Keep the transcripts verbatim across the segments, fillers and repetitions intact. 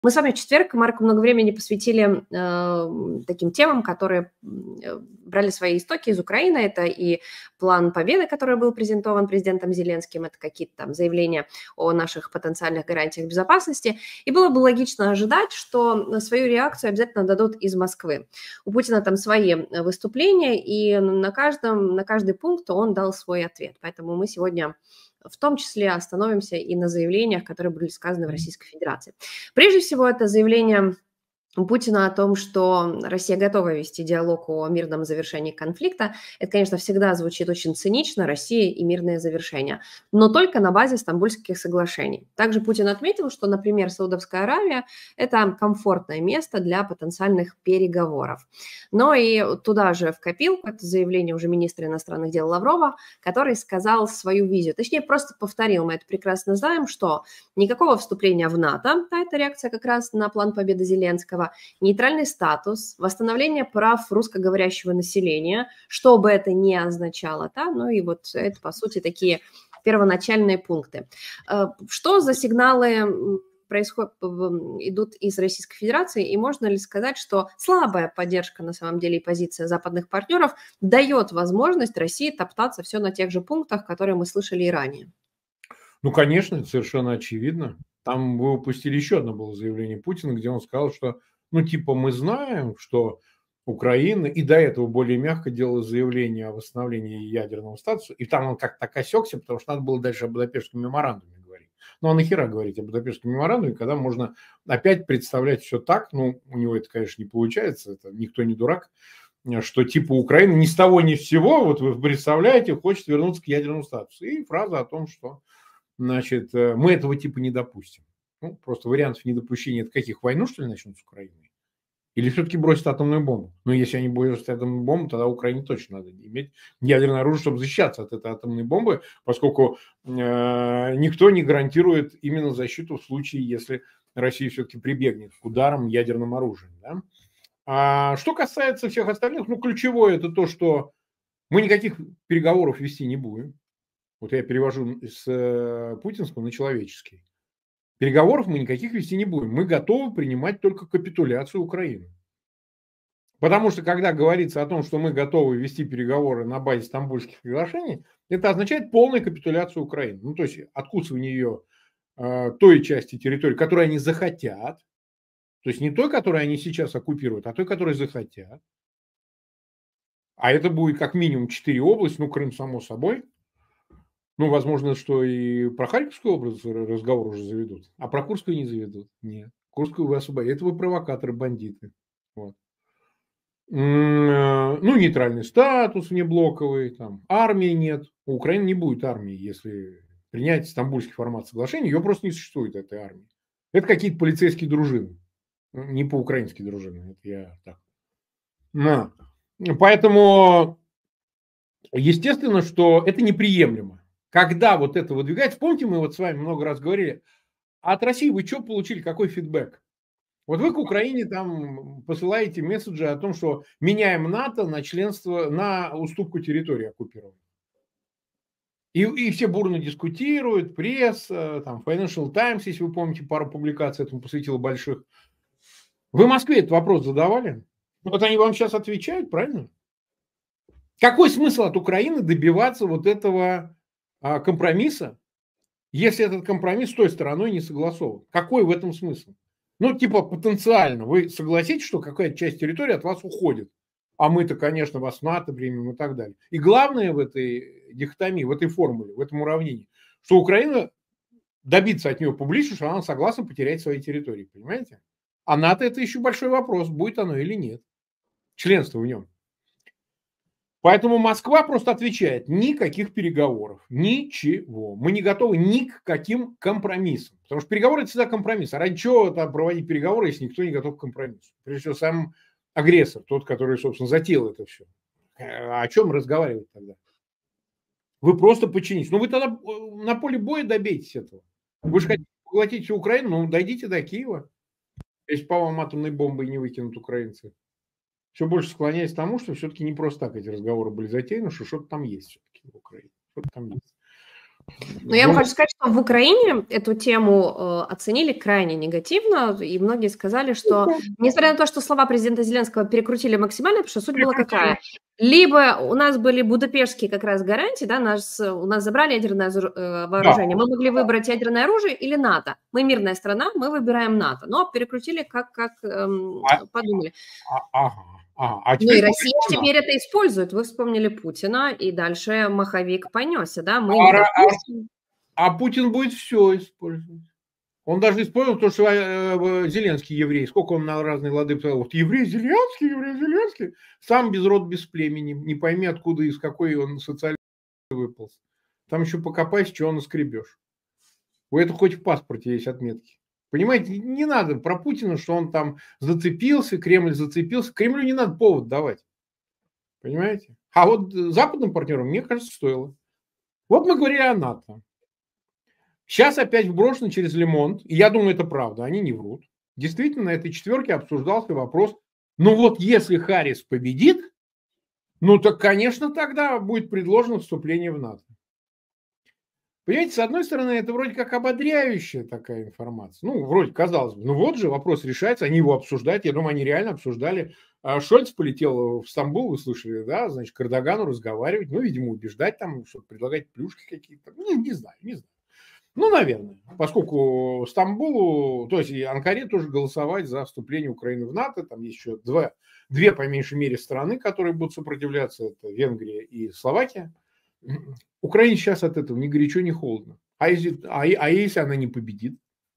Мы с вами в четверг, Марк, много времени посвятили э, таким темам, которые э, брали свои истоки из Украины. Это и план победы, который был презентован президентом Зеленским, это какие-то там заявления о наших потенциальных гарантиях безопасности. И было бы логично ожидать, что свою реакцию обязательно дадут из Москвы. У Путина там свои выступления, и на, каждом, на каждый пункт он дал свой ответ. Поэтому мы сегодня в том числе остановимся и на заявлениях, которые были сказаны в Российской Федерации. Прежде всего, это заявление Путина о том, что Россия готова вести диалог о мирном завершении конфликта. Это, конечно, всегда звучит очень цинично, Россия и мирное завершение, но только на базе Стамбульских соглашений. Также Путин отметил, что, например, Саудовская Аравия– это комфортное место для потенциальных переговоров. Но и туда же в копилку, это заявление уже министра иностранных дел Лаврова, который сказал свою визию, точнее, просто повторил, мы это прекрасно знаем, что никакого вступления в НАТО, да, это реакция как раз на план победы Зеленского, нейтральный статус, восстановление прав русскоговорящего населения, что бы это ни означало, да, ну и вот это, по сути, такие первоначальные пункты. Что за сигналы происходят, идут из Российской Федерации, и можно ли сказать, что слабая поддержка, на самом деле, и позиция западных партнеров дает возможность России топтаться все на тех же пунктах, которые мы слышали и ранее? Ну, конечно, это совершенно очевидно. Там вы упустили еще одно было заявление Путина, где он сказал, что, ну, типа, мы знаем, что Украина, и до этого более мягко делала заявление о восстановлении ядерного статуса, и там он как-то так осекся, потому что надо было дальше о Будапештском меморандуме говорить. Ну, а нахера говорить о Будапештском меморандуме, когда можно опять представлять все так, ну, у него это, конечно, не получается, это никто не дурак, что типа Украина ни с того ни с сего, вот вы представляете, хочет вернуться к ядерному статусу. И фраза о том, что значит, мы этого типа не допустим. Ну, просто вариантов недопущения это каких? Войну, что ли, начнут с Украиной? Или все-таки бросят атомную бомбу? Ну, если они бросят атомную бомбу, тогда Украине точно надо иметь ядерное оружие, чтобы защищаться от этой атомной бомбы, поскольку э, никто не гарантирует именно защиту в случае, если Россия все-таки прибегнет к ударам ядерным оружием. Да? А что касается всех остальных, ну, ключевое это то, что мы никаких переговоров вести не будем. Вот я перевожу с путинского на человеческий. Переговоров мы никаких вести не будем. Мы готовы принимать только капитуляцию Украины. Потому что, когда говорится о том, что мы готовы вести переговоры на базе Стамбульских соглашений, это означает полную капитуляцию Украины. Ну, то есть откусывание ее э, той части территории, которую они захотят. То есть не той, которую они сейчас оккупируют, а той, которую захотят. А это будет как минимум четыре области, ну, Крым, само собой. Ну, возможно, что и про Харьковскую область разговор уже заведут, а про Курскую не заведут. Нет. Курскую вы освободите. Это вы провокаторы, бандиты. Вот. Ну, нейтральный статус внеблоковый, там, армии нет. У Украины не будет армии, если принять стамбульский формат соглашения, ее просто не существует, этой армии. Это какие-то полицейские дружины. Не по-украински дружины, это я так. Но. Поэтому, естественно, что это неприемлемо. Когда вот это выдвигается, помните, мы вот с вами много раз говорили, а от России вы что получили, какой фидбэк? Вот вы к Украине там посылаете месседжи о том, что меняем НАТО на членство, на уступку территории оккупированной. И, и все бурно дискутируют, пресса, там, Financial Times, если вы помните, пару публикаций этому посвятила больших. Вы Москве этот вопрос задавали? Вот они вам сейчас отвечают, правильно? Какой смысл от Украины добиваться вот этого компромисса, если этот компромисс с той стороной не согласован? Какой в этом смысл? Ну, типа потенциально. Вы согласитесь, что какая-то часть территории от вас уходит. А мы-то, конечно, вас в НАТО примем и так далее. И главное в этой дихотомии, в этой формуле, в этом уравнении, что Украина добиться от нее публично, что она согласна потерять свои территории. Понимаете? А НАТО это еще большой вопрос, будет оно или нет. Членство в нем. Поэтому Москва просто отвечает: никаких переговоров, ничего. Мы не готовы ни к каким компромиссам. Потому что переговоры – это всегда компромисс. А ради чего там проводить переговоры, если никто не готов к компромиссу? Прежде всего, сам агрессор, тот, который, собственно, затеял это все. О чем разговаривать тогда? Вы просто подчинитесь. Ну, вы тогда на поле боя добейтесь этого. Вы же хотите поглотить всю Украину, ну, дойдите до Киева. Если по вам атомной бомбой не выкинут украинцы. Все больше склоняюсь к тому, что все-таки не просто так эти разговоры были затеяны, что что-то там есть все-таки в Украине. Что-то там есть. Но я вам хочу сказать, что в Украине эту тему э, оценили крайне негативно, и многие сказали, что, несмотря на то, что слова президента Зеленского перекрутили максимально, потому что суть была какая? Либо у нас были будапештские как раз гарантии, да, нас, у нас забрали ядерное вооружение, да. Мы могли выбрать ядерное оружие или НАТО. Мы мирная страна, мы выбираем НАТО, но перекрутили как, как эм, а, подумали. А, ага. А, а ну и Россия теперь это использует. Вы вспомнили Путина, и дальше маховик понесся, да? Мы а, допустим... а, а Путин будет все использовать. Он даже использовал то, что э, Зеленский еврей. Сколько он на разные лады писал. Вот еврей Зеленский, еврей Зеленский. Сам без род, без племени. Не пойми, откуда, из какой он социальной выполз. Там еще покопайся, чего наскребешь. У этого хоть в паспорте есть отметки. Понимаете, не надо про Путина, что он там зацепился, Кремль зацепился. Кремлю не надо повод давать. Понимаете? А вот западным партнерам, мне кажется, стоило. Вот мы говорили о НАТО. Сейчас опять вброшено через Лемонт, и я думаю, это правда, они не врут. Действительно, на этой четверке обсуждался вопрос, ну вот если Харрис победит, ну так, конечно, тогда будет предложено вступление в НАТО. Понимаете, с одной стороны, это вроде как ободряющая такая информация. Ну, вроде казалось бы, ну вот же вопрос решается, они его обсуждают. Я думаю, они реально обсуждали. Шольц полетел в Стамбул, вы слышали, да, значит, к Эрдогану разговаривать, ну, видимо, убеждать там, что предлагать плюшки какие-то. Не, не знаю, не знаю. Ну, наверное, поскольку Стамбулу, то есть и Анкаре тоже голосовать за вступление Украины в НАТО, там есть еще два, две, по меньшей мере, страны, которые будут сопротивляться, это Венгрия и Словакия. Украине сейчас от этого ни горячо, ни холодно. А если, а, а если она не победит?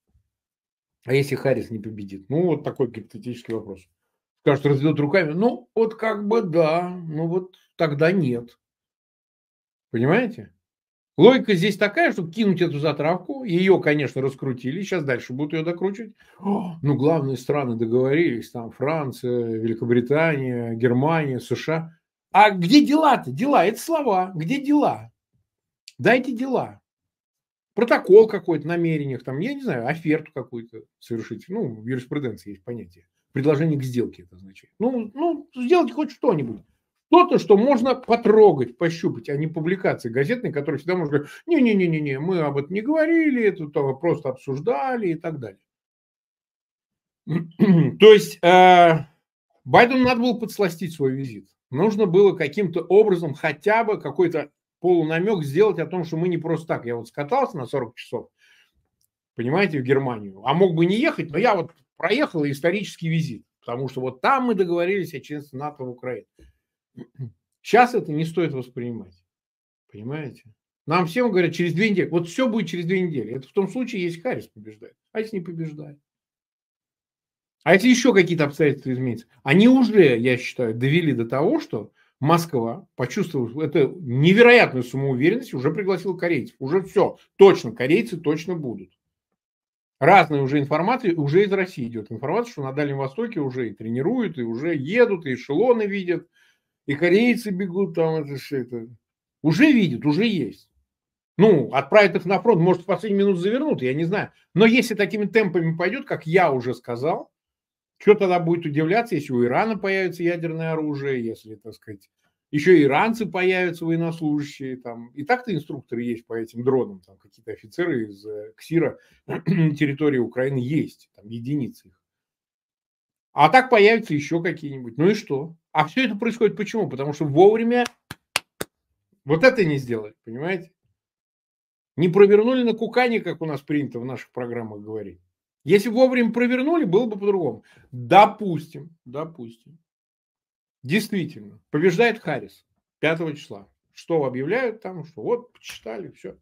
А если Харрис не победит? Ну, вот такой гипотетический вопрос. Скажут, разведут руками. Ну, вот как бы да, ну вот тогда нет. Понимаете? Логика здесь такая, что кинуть эту затравку, ее, конечно, раскрутили, сейчас дальше будут ее докручивать. О, ну, главные страны договорились, там Франция, Великобритания, Германия, США. А где дела-то? Дела, это слова. Где дела? Дайте дела. Протокол какой-то, намерениях, там, я не знаю, оферту какую-то совершить. Ну, в юриспруденции есть понятие. Предложение к сделке это означает. Ну, ну сделайте хоть что-нибудь. Что-то, что можно потрогать, пощупать, а не публикации газетные, которые всегда можно говорить, не-не-не-не, мы об этом не говорили, это просто обсуждали и так далее. То есть э, Байдену надо было подсластить свой визит. Нужно было каким-то образом хотя бы какой-то полунамек сделать о том, что мы не просто так. Я вот скатался на сорок часов, понимаете, в Германию, а мог бы не ехать, но я вот проехал исторический визит, потому что вот там мы договорились о членстве НАТО в Украине. Сейчас это не стоит воспринимать. Понимаете? Нам всем говорят через две недели. Вот все будет через две недели. Это в том случае, если Харрис побеждает. А если не побеждает? А если еще какие-то обстоятельства изменятся? Они уже, я считаю, довели до того, что Москва, почувствовав эту невероятную самоуверенность, уже пригласила корейцев. Уже все. Точно. Корейцы точно будут. Разные уже информации. Уже из России идет информация, что на Дальнем Востоке уже и тренируют, и уже едут, и эшелоны видят. И корейцы бегут, там это все это. Уже видят, уже есть. Ну, отправить их на фронт, может, в последнюю минуту завернут, я не знаю. Но если такими темпами пойдет, как я уже сказал, что тогда будет удивляться, если у Ирана появится ядерное оружие, если, так сказать, еще иранцы появятся, военнослужащие. Там. И так-то инструкторы есть по этим дронам, там какие-то офицеры из КСИРа на территории Украины есть, там единицы их. А так появятся еще какие-нибудь. Ну и что? А все это происходит почему? Потому что вовремя вот это не сделали, понимаете? Не провернули на кукане, как у нас принято в наших программах говорить. Если вовремя провернули, было бы по-другому. Допустим, допустим. Действительно, побеждает Харрис пятого числа. Что объявляют там, что вот, почитали, все.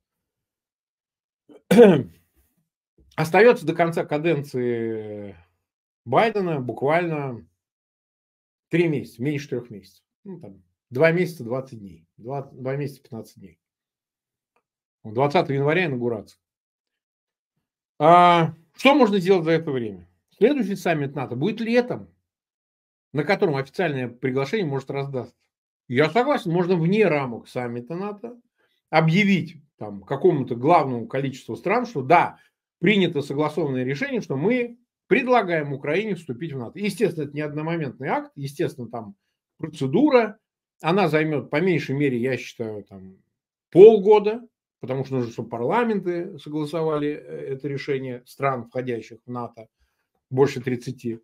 Остается до конца каденции Байдена буквально три месяца, меньше трех месяцев. Ну, там, два месяца, двадцать дней. Два, два месяца, пятнадцать дней. двадцатого января инаугурация. А, что можно сделать за это время? Следующий саммит НАТО будет летом, на котором официальное приглашение может раздаться. Я согласен, можно вне рамок саммита НАТО объявить там, какому-то главному количеству стран, что да, принято согласованное решение, что мы предлагаем Украине вступить в НАТО. Естественно, это не одномоментный акт, естественно, там процедура, она займет по меньшей мере, я считаю, там, полгода, потому что нужно, чтобы парламенты согласовали это решение стран, входящих в НАТО, больше тридцати.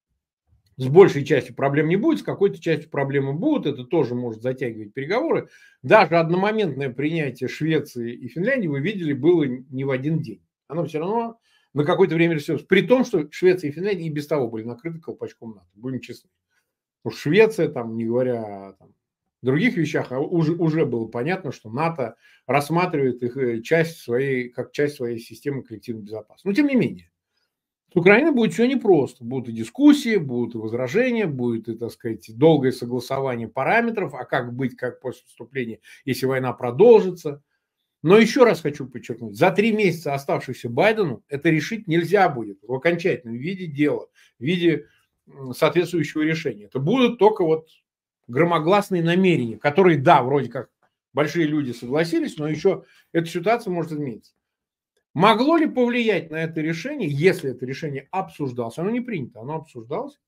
С большей частью проблем не будет, с какой-то частью проблемы будут, это тоже может затягивать переговоры. Даже одномоментное принятие Швеции и Финляндии, вы видели, было не в один день. Оно все равно на какое-то время решилось. При том, что Швеция и Финляндия и без того были накрыты колпачком НАТО, будем честны. Потому что Швеция, там, не говоря о других вещах, а уже, уже было понятно, что НАТО рассматривает их часть своей, как часть своей системы коллективной безопасности. Но тем не менее. С Украиной будет все непросто. Будут и дискуссии, будут и возражения, будет и, так сказать, долгое согласование параметров, а как быть, как после вступления, если война продолжится. Но еще раз хочу подчеркнуть, за три месяца оставшихся Байдену это решить нельзя будет в окончательном виде дела, в виде соответствующего решения. Это будут только вот громогласные намерения, которые, да, вроде как большие люди согласились, но еще эта ситуация может измениться. Могло ли повлиять на это решение, если это решение обсуждалось? Оно не принято, оно обсуждалось.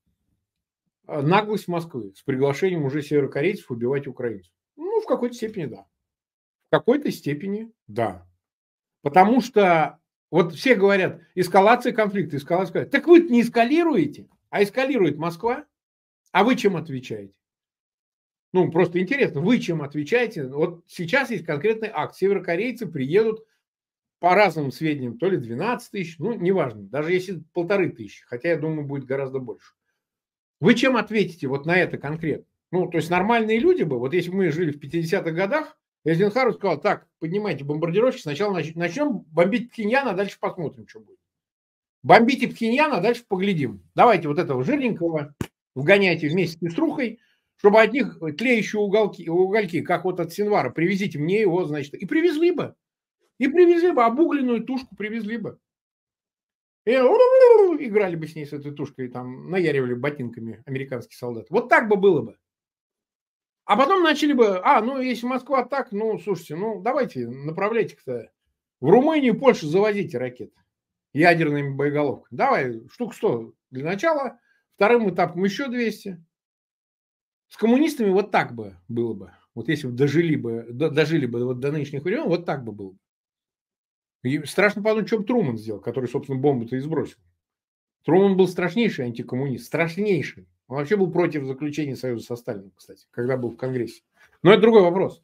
Наглость Москвы с приглашением уже северокорейцев убивать украинцев. Ну, в какой-то степени да. В какой-то степени да. Потому что вот все говорят, эскалация конфликта, эскалация конфликта. Так вы не эскалируете, а эскалирует Москва. А вы чем отвечаете? Ну, просто интересно, вы чем отвечаете? Вот сейчас есть конкретный акт. Северокорейцы приедут по разным сведениям, то ли двенадцать тысяч, ну, неважно, даже если полторы тысячи, хотя, я думаю, будет гораздо больше. Вы чем ответите вот на это конкретно? Ну, то есть нормальные люди бы, вот если бы мы жили в пятидесятых годах, Эйзенхауэр сказал, так, поднимайте бомбардировщики, сначала начнем бомбить Пхеньян, а дальше посмотрим, что будет. Бомбите Пхеньян, а дальше поглядим. Давайте вот этого жирненького вгоняйте вместе с Пеструхой, чтобы от них тлеющие уголки, угольки, как вот от Синвара, привезите мне его, значит, и привезли бы. И привезли бы, обугленную тушку привезли бы. И играли бы с ней, с этой тушкой, там, наяривали ботинками американские солдаты. Вот так бы было бы. А потом начали бы, а, ну, если Москва так, ну, слушайте, ну, давайте, направляйте-то в Румынию, Польшу завозите ракеты ядерными боеголовками. Давай, штук сто для начала, вторым этапом еще двести. С коммунистами вот так бы было бы. Вот если бы дожили бы, дожили бы вот до нынешних времен, вот так бы было бы. И страшно подумать, что Труман сделал, который, собственно, бомбу-то и сбросил. Труман был страшнейший антикоммунист, страшнейший. Он вообще был против заключения союза со Сталиным, кстати, когда был в Конгрессе. Но это другой вопрос.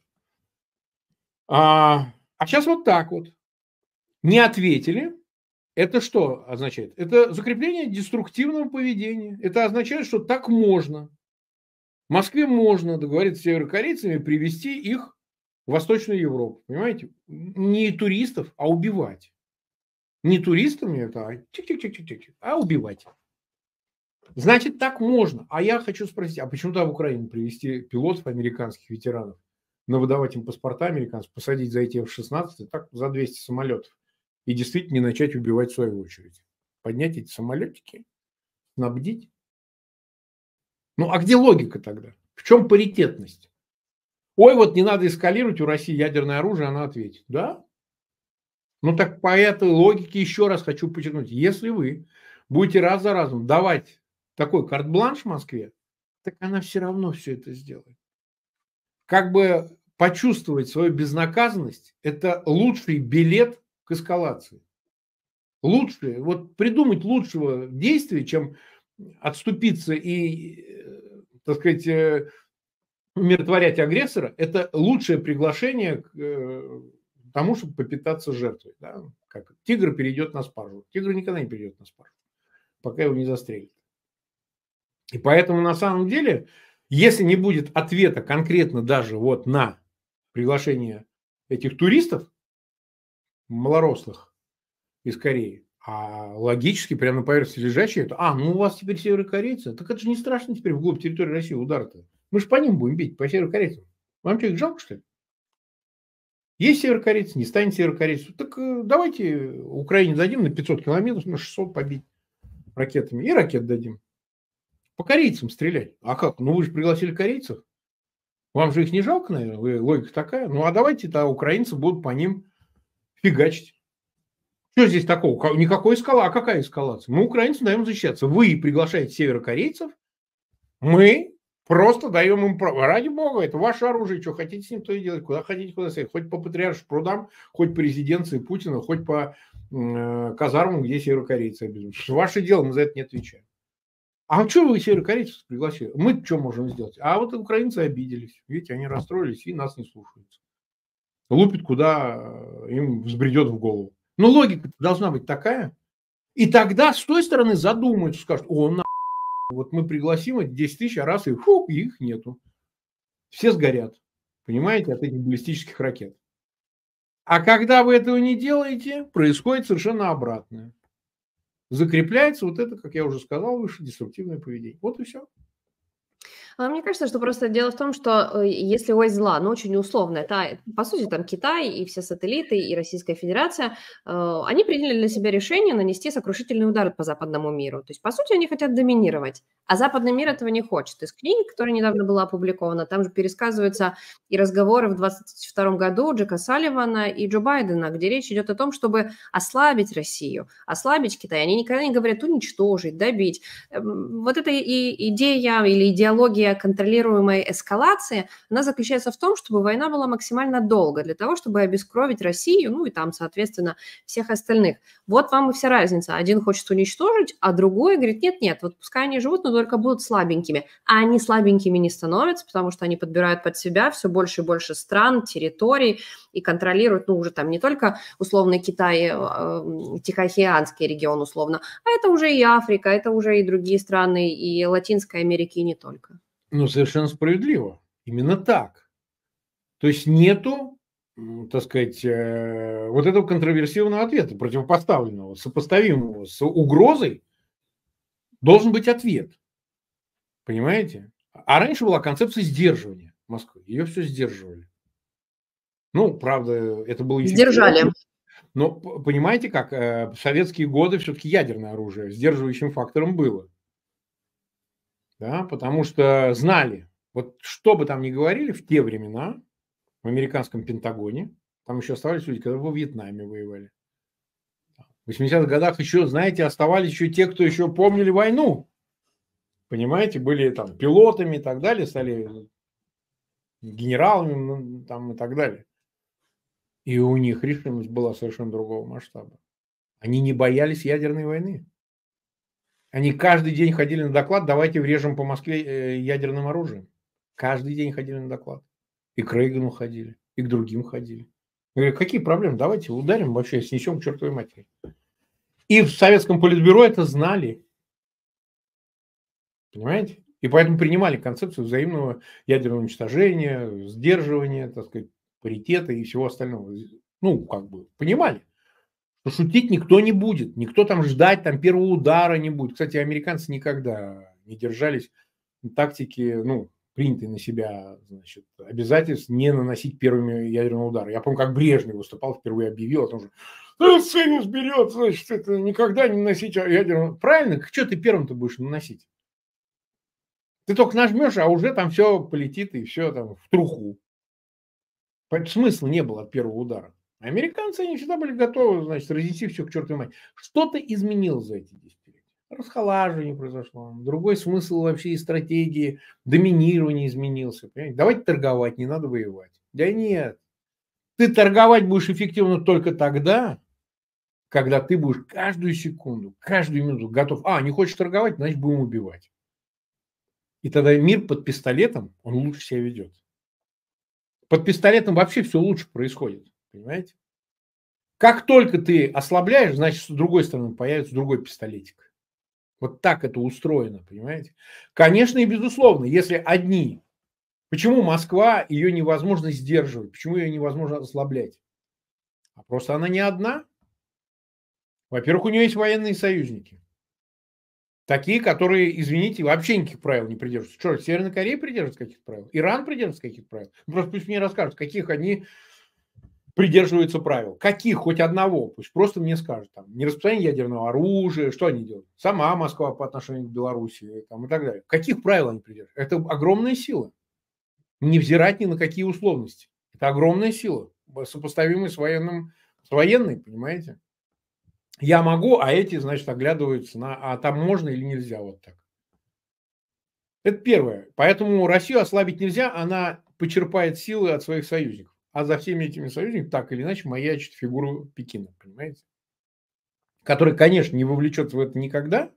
А, а сейчас вот так вот. Не ответили. Это что означает? Это закрепление деструктивного поведения. Это означает, что так можно. В Москве можно договориться с северокорейцами и привести их в Восточную Европу, понимаете? Не туристов, а убивать. Не туристами это, а чик-чик-чик-чик-чик, а убивать. Значит, так можно. А я хочу спросить, а почему тогда в Украину привезти пилотов американских ветеранов, навыдавать им паспорта американцев, посадить за эти эф шестнадцать, так за двести самолетов, и действительно не начать убивать в свою очередь? Поднять эти самолетики, снабдить? Ну, а где логика тогда? В чем паритетность? Ой, вот не надо эскалировать, у России ядерное оружие, она ответит. Да? Ну так по этой логике еще раз хочу подчеркнуть. Если вы будете раз за разом давать такой карт-бланш Москве, так она все равно все это сделает. Как бы почувствовать свою безнаказанность – это лучший билет к эскалации. Лучшее, вот придумать лучшего действия, чем отступиться и, так сказать, умиротворять агрессора, это лучшее приглашение к э, тому, чтобы попитаться жертвой. Да? Как тигр перейдет на спаржу. Тигр никогда не перейдет на спаржу, пока его не застрелят. И поэтому на самом деле, если не будет ответа конкретно даже вот на приглашение этих туристов малорослых из Кореи, а логически прямо на поверхности лежащие, это, а, ну у вас теперь северокорейцы, так это же не страшно теперь вглубь территории России удар-то. Мы же по ним будем бить, по северокорейцам. Вам что, их жалко, что ли? Есть северокорейцы, не станет северокорейцев. Так давайте Украине дадим на пятьсот километров, на шестьсот побить ракетами. И ракет дадим. По корейцам стрелять. А как? Ну вы же пригласили корейцев. Вам же их не жалко, наверное? Вы, логика такая. Ну а давайте тогда украинцы будут по ним фигачить. Что здесь такого? Никакой эскалации. А какая эскалация? Мы украинцам даем защищаться. Вы приглашаете северокорейцев. Мы Просто даем им право. Ради бога, это ваше оружие, что хотите с ним, то и делать. Куда хотите, куда стоять. Хоть по патриаршим прудам, хоть по резиденции Путина, хоть по э, казармам, где северокорейцы обязуют. Ваше дело, мы за это не отвечаем. А что вы северокорейцев пригласили? Мы что можем сделать? А вот украинцы обиделись. Видите, они расстроились и нас не слушаются. Лупят, куда им взбредет в голову. Но логика должна быть такая. И тогда с той стороны задумаются, скажут, о, на, вот мы пригласим эти десять тысяч, а раз и фу, и их нету. Все сгорят, понимаете, от этих баллистических ракет. А когда вы этого не делаете, происходит совершенно обратное. Закрепляется вот это, как я уже сказал выше, деструктивное поведение. Вот и все. А мне кажется, что просто дело в том, что э, если ось зла, но очень условная, та, по сути, там Китай и все сателлиты, и Российская Федерация, э, они приняли для себя решение нанести сокрушительный удар по западному миру. То есть, по сути, они хотят доминировать, а западный мир этого не хочет. Из книги, которая недавно была опубликована, там же пересказываются и разговоры в двадцать втором году Джека Салливана и Джо Байдена, где речь идет о том, чтобы ослабить Россию, ослабить Китай. Они никогда не говорят уничтожить, добить. Вот эта и идея или идеология контролируемой эскалации, она заключается в том, чтобы война была максимально долго, для того, чтобы обескровить Россию, ну и там, соответственно, всех остальных. Вот вам и вся разница. Один хочет уничтожить, а другой говорит, нет-нет, вот пускай они живут, но только будут слабенькими. А они слабенькими не становятся, потому что они подбирают под себя все больше и больше стран, территорий и контролируют, ну, уже там не только условно Китай, э, Тихоокеанский регион условно, а это уже и Африка, это уже и другие страны, и Латинской Америки, и не только. Ну, совершенно справедливо. Именно так. То есть нету, так сказать, вот этого контроверсивного ответа, противопоставленного, сопоставимого с угрозой, должен быть ответ. Понимаете? А раньше была концепция сдерживания Москвы. Ее все сдерживали. Ну, правда, это было еще... Сдержали. Но понимаете как, в советские годы все-таки ядерное оружие сдерживающим фактором было. Да, потому что знали, вот что бы там ни говорили в те времена, в американском Пентагоне, там еще оставались люди, которые во Вьетнаме воевали. В восьмидесятых годах еще, знаете, оставались еще те, кто еще помнили войну. Понимаете, были там пилотами и так далее, стали генералами ну, там, и так далее. И у них решимость была совершенно другого масштаба. Они не боялись ядерной войны. Они каждый день ходили на доклад, давайте врежем по Москве ядерным оружием. Каждый день ходили на доклад. И к Рейгану ходили, и к другим ходили. Я говорю, какие проблемы? Давайте ударим вообще, снесем к чертовой матери. И в советском политбюро это знали. Понимаете? И поэтому принимали концепцию взаимного ядерного уничтожения, сдерживания, так сказать, паритета и всего остального. Ну, как бы, понимали. Что шутить никто не будет. Никто там ждать там первого удара не будет. Кстати, американцы никогда не держались тактики, ну, принятой на себя, значит, обязательств не наносить первыми ядерного удара. Я помню, как Брежнев выступал, впервые объявил о том, что «Союз берет, значит, это никогда не наносить ядерного». Правильно? Что ты первым-то будешь наносить? Ты только нажмешь, а уже там все полетит и все там в труху. Поэтому смысла не было от первого удара. Американцы, они всегда были готовы, значит, разнести все к чертовой матери. Что-то изменилось за эти десятилетия. Расхолаживание произошло. Другой смысл вообще и стратегии доминирования изменился. Понимаете? Давайте торговать, не надо воевать. Да нет. Ты торговать будешь эффективно только тогда, когда ты будешь каждую секунду, каждую минуту готов. А, не хочешь торговать, значит, будем убивать. И тогда мир под пистолетом, он лучше себя ведет. Под пистолетом вообще все лучше происходит. Понимаете? Как только ты ослабляешь, значит, с другой стороны появится другой пистолетик. Вот так это устроено, понимаете? Конечно и безусловно, если одни... Почему Москва, ее невозможно сдерживать? Почему ее невозможно ослаблять? А просто она не одна. Во-первых, у нее есть военные союзники. Такие, которые, извините, вообще никаких правил не придерживаются. Что, Северная Корея придерживается каких-то правил? Иран придерживается каких-то правил? Просто пусть мне расскажут, каких они придерживаются правил. Каких? Хоть одного. Пусть просто мне скажут. Там, не распространение ядерного оружия, что они делают? Сама Москва по отношению к Белоруссии там, и так далее. Каких правил они придерживаются? Это огромная сила. Не взирать ни на какие условности. Это огромная сила, сопоставимая с, военным, с военной, понимаете? Я могу, а эти, значит, оглядываются на, а там можно или нельзя вот так. Это первое. Поэтому Россию ослабить нельзя, она почерпает силы от своих союзников. А за всеми этими союзниками так или иначе маячит фигура Пекина, понимаете? Который, конечно, не вовлечется в это никогда,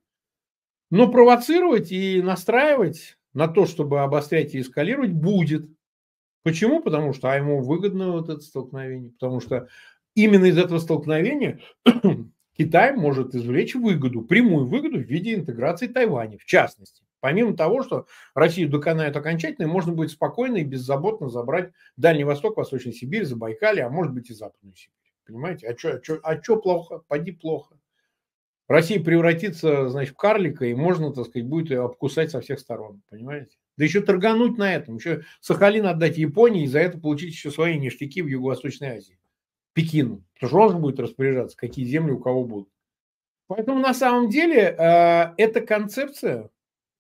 но провоцировать и настраивать на то, чтобы обострять и эскалировать, будет. Почему? Потому что а ему выгодно вот это столкновение. Потому что именно из этого столкновения Китай может извлечь выгоду, прямую выгоду в виде интеграции Тайваня, в частности. Помимо того, что Россию доконают окончательно, можно будет спокойно и беззаботно забрать Дальний Восток, Восточную Сибирь, Забайкалье, а может быть и Западную Сибирь. Понимаете? А что а чё, а чё плохо? Поди плохо. Россия превратится, значит, в карлика, и можно, так сказать, будет ее обкусать со всех сторон. Понимаете? Да еще торгануть на этом. Еще Сахалин отдать Японии и за это получить еще свои ништяки в Юго-Восточной Азии. Пекину. Потому что он же будет распоряжаться, какие земли у кого будут. Поэтому на самом деле э, эта концепция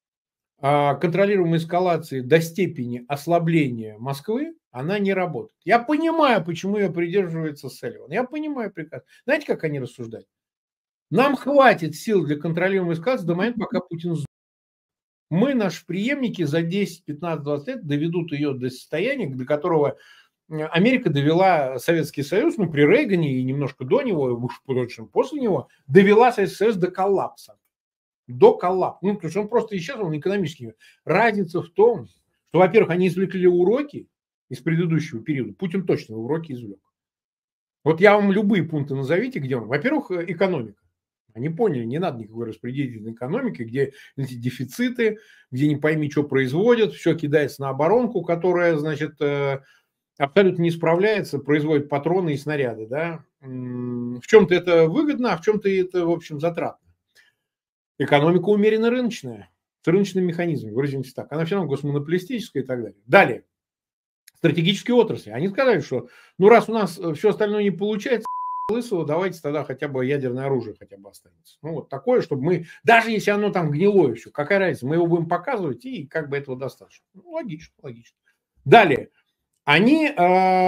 э, контролируемой эскалации до степени ослабления Москвы, она не работает. Я понимаю, почему ее придерживается Салливан. Я понимаю прекрасно. Знаете, как они рассуждают? Нам хватит сил для контролируемой эскалации до момента, пока Путин сдохнет. Мы, наши преемники, за десять, пятнадцать, двадцать лет доведут ее до состояния, до которого Америка довела Советский Союз, ну, при Рейгане и немножко до него, уж после него, довела Советский Союз до коллапса. До коллапса. Ну, потому что он просто исчез, он экономически. Разница в том, что, во-первых, они извлекли уроки из предыдущего периода. Путин точно уроки извлек. Вот я вам любые пункты назовите, где он. Во-первых, экономика. Они поняли, не надо никакой распределительной экономики, где эти дефициты, где не пойми, что производят, все кидается на оборонку, которая, значит, абсолютно не справляется, производит патроны и снаряды. Да? В чем-то это выгодно, а в чем-то это, в общем, затратно. Экономика умеренно рыночная, с рыночным механизмом, выразимся так. Она все равно госмонополистическая и так далее. Далее. Стратегические отрасли. Они сказали, что ну раз у нас все остальное не получается, лысого, давайте тогда хотя бы ядерное оружие хотя бы останется. Ну, вот такое, чтобы мы, даже если оно там гнилое все, какая разница, мы его будем показывать, и как бы этого достаточно. Ну, логично, логично. Далее. Они, э,